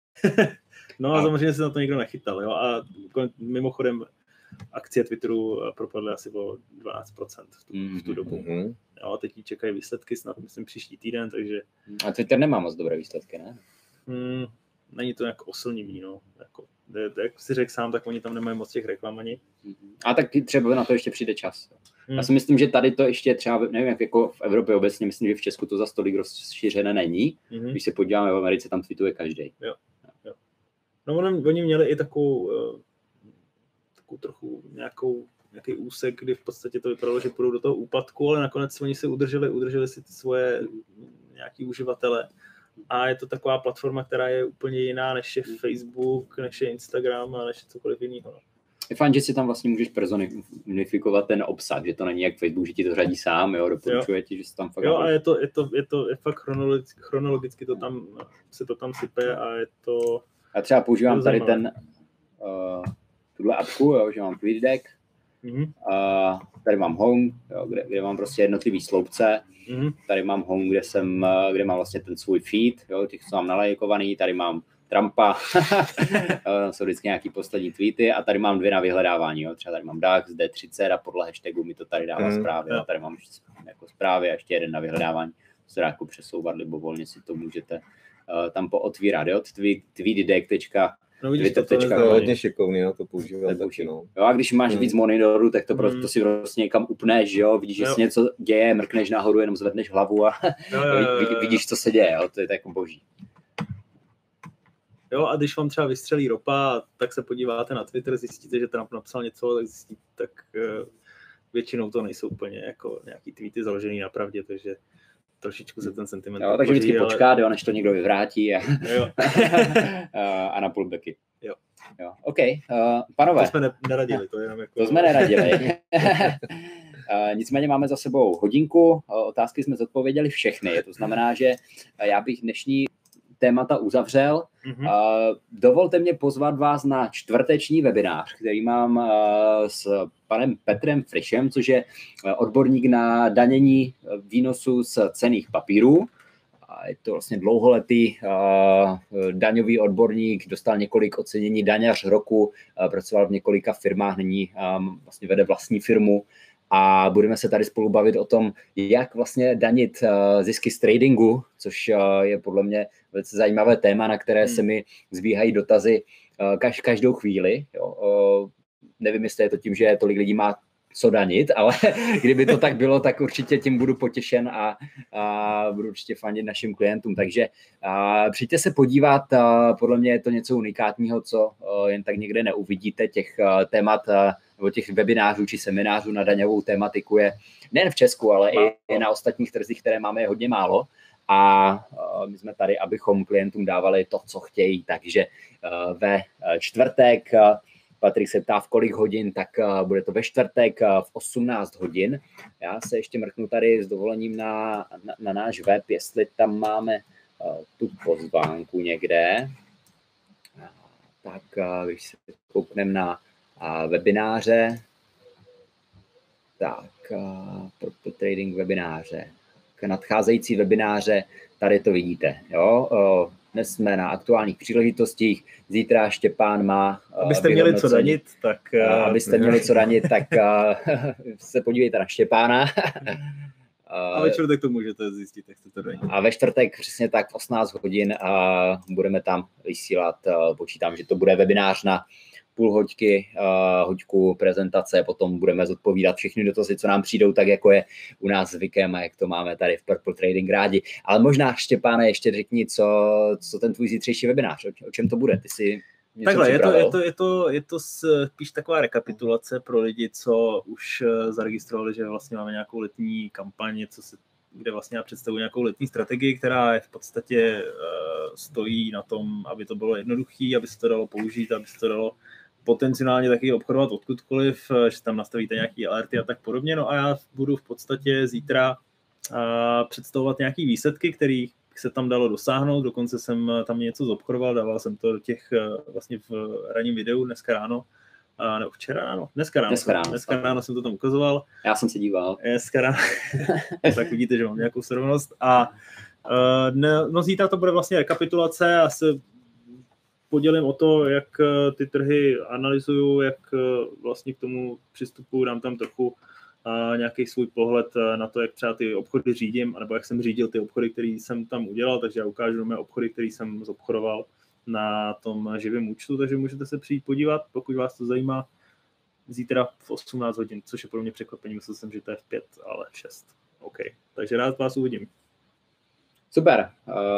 No a samozřejmě se na to nikdo nechytal. Jo? A mimochodem akcie Twitteru propadly asi o 12% v tu dobu. Jo, a teď jí čekají výsledky snad, myslím, příští týden, takže... A Twitter nemá moc dobré výsledky, ne? Není to nějak oslnivý, no. Jako, jak si řekl sám, tak oni tam nemají moc těch reklam ani. A tak třeba na to ještě přijde čas. Já si myslím, že tady to ještě třeba, nevím, jak jako v Evropě obecně, myslím, že v Česku to za tolik rozšířené není. Když se podíváme, v Americe tam tweetuje každý. Jo. No oni měli i takovou trochu nějaký úsek, kdy v podstatě to vypadalo, že půjdou do toho úpadku, ale nakonec oni se udrželi si ty svoje nějaký uživatele. A je to taková platforma, která je úplně jiná, než je Facebook, než je Instagram a než je cokoliv jiného. No. Je fajn, že si tam vlastně můžeš personifikovat ten obsah, že to není jak Facebook, že ti to řadí sám, doporučuje ti, že se tam fakt... Jo, a je fakt chronologicky se to tam sype a je to... Já třeba používám tady tuhle apku, že mám TweetDeck, tady mám Home, kde mám prostě jednotlivý sloupce, tady mám Home, kde mám vlastně ten svůj feed, těch, co mám nalajkovaný, tady mám Trumpa, jsou vždycky nějaký poslední tweety a tady mám 2 na vyhledávání, třeba tady mám DAX, D30 a podle hashtagu mi to tady dává zprávy, a tady mám jako zprávy a ještě 1 na vyhledávání, se dá jako přesouvat, libovolně si to můžete tam pootvírat, tweetdeck. No vidíš, to je hodně šikovný, to používat taky, no. Jo, a když máš víc monitorů, tak to si prostě někam upneš, jo, vidíš, že se něco děje, mrkneš nahoru, jenom zvedneš hlavu a vidíš, co se děje, jo, to je jako boží. Jo, a když vám třeba vystřelí ropa, tak se podíváte na Twitter, zjistíte, že Trump napsal něco, tak většinou to nejsou úplně jako nějaký tweety založený na pravdě, takže trošičku se ten sentiment... Jo, takže vždycky počkat, než to někdo vyvrátí a na pullbacky. Jo. OK, panové. To jsme neradili, to je jenom jako... To jsme neradili. Nicméně máme za sebou hodinku, otázky jsme zodpověděli všechny, to znamená, že já bych dnešní témata uzavřel. Dovolte mě pozvat vás na čtvrteční webinář, který mám s panem Petrem Frišem, což je odborník na danění výnosu z cenných papírů. Je to vlastně dlouholetý daňový odborník, dostal několik ocenění daňař roku, pracoval v několika firmách, nyní vlastně vede vlastní firmu a budeme se tady spolu bavit o tom, jak vlastně danit zisky z tradingu, což je podle mě velice zajímavé téma, na které se mi zbíhají dotazy každou chvíli. Jo. Nevím, jestli je to tím, že tolik lidí má co danit, ale kdyby to tak bylo, tak určitě tím budu potěšen a budu určitě fandit našim klientům. Takže přijďte se podívat, podle mě je to něco unikátního, co jen tak někde neuvidíte. Těch témat nebo těch webinářů či seminářů na daňovou tématiku je nejen v Česku, ale i na ostatních trzích, které máme, je hodně málo. A my jsme tady, abychom klientům dávali to, co chtějí. Takže ve čtvrtek, Patrik se ptá, v kolik hodin, tak bude to ve čtvrtek v 18 hodin. Já se ještě mrknu tady s dovolením na náš web, jestli tam máme tu pozvánku někde. Tak když se koukneme na webináře, tak pro trading webináře, k nadcházející webináře, tady to vidíte, jo. Dnes jsme na aktuálních příležitostích, zítra Štěpán má... Abyste měli co danit, tak se podívejte na Štěpána. A ve čtvrtek to můžete zjistit, jak jste to danit. A ve čtvrtek přesně tak v 18 hodin budeme tam vysílat, počítám, že to bude webinář na půl hoďku prezentace, potom budeme zodpovídat všechny dotazy, co nám přijdou, tak jako je u nás zvykem a jak to máme tady v Purple Trading rádi. Ale možná, Štěpáne, ještě řekni, co ten tvůj zítřejší webinář, o čem to bude? Ty si takhle, je to spíš taková rekapitulace pro lidi, co už zaregistrovali, že vlastně máme nějakou letní kampaň, kde vlastně já představuji nějakou letní strategii, která je v podstatě stojí na tom, aby to bylo jednoduché, aby se to dalo použít, aby se to dalo potenciálně taky obchodovat odkudkoliv, že tam nastavíte nějaký alerty a tak podobně. No a já budu v podstatě zítra představovat nějaký výsledky, kterých se tam dalo dosáhnout, dokonce jsem tam něco zobchodoval, dával jsem to do těch vlastně v ranním videu dneska ráno, nebo včera ráno? Dneska ráno jsem to tam ukazoval. Já jsem se díval. Dneska ráno, tak vidíte, že mám nějakou srovnost. A zítra to bude vlastně rekapitulace, já se podělím o to, jak ty trhy analyzuju, jak vlastně k tomu přistupuji, dám tam trochu nějaký svůj pohled na to, jak třeba ty obchody řídím, nebo jak jsem řídil ty obchody, které jsem tam udělal, takže já ukážu mé obchody, které jsem zobchodoval na tom živém účtu, takže můžete se přijít podívat, pokud vás to zajímá, zítra v 18 hodin, což je pro mě překvapení, myslel jsem, že to je v 5, ale 6. OK, takže rád vás uvidím. Super.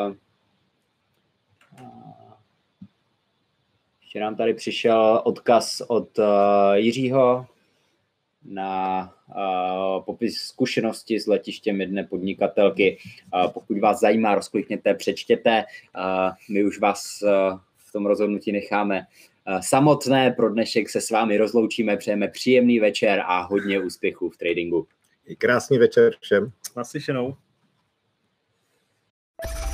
Ještě nám tady přišel odkaz od Jiřího na popis zkušenosti s letištěm jedné podnikatelky. Pokud vás zajímá, rozklikněte, přečtěte. My už vás v tom rozhodnutí necháme samotné. Pro dnešek se s vámi rozloučíme, přejeme příjemný večer a hodně úspěchů v tradingu. Krásný večer všem. Naslyšenou.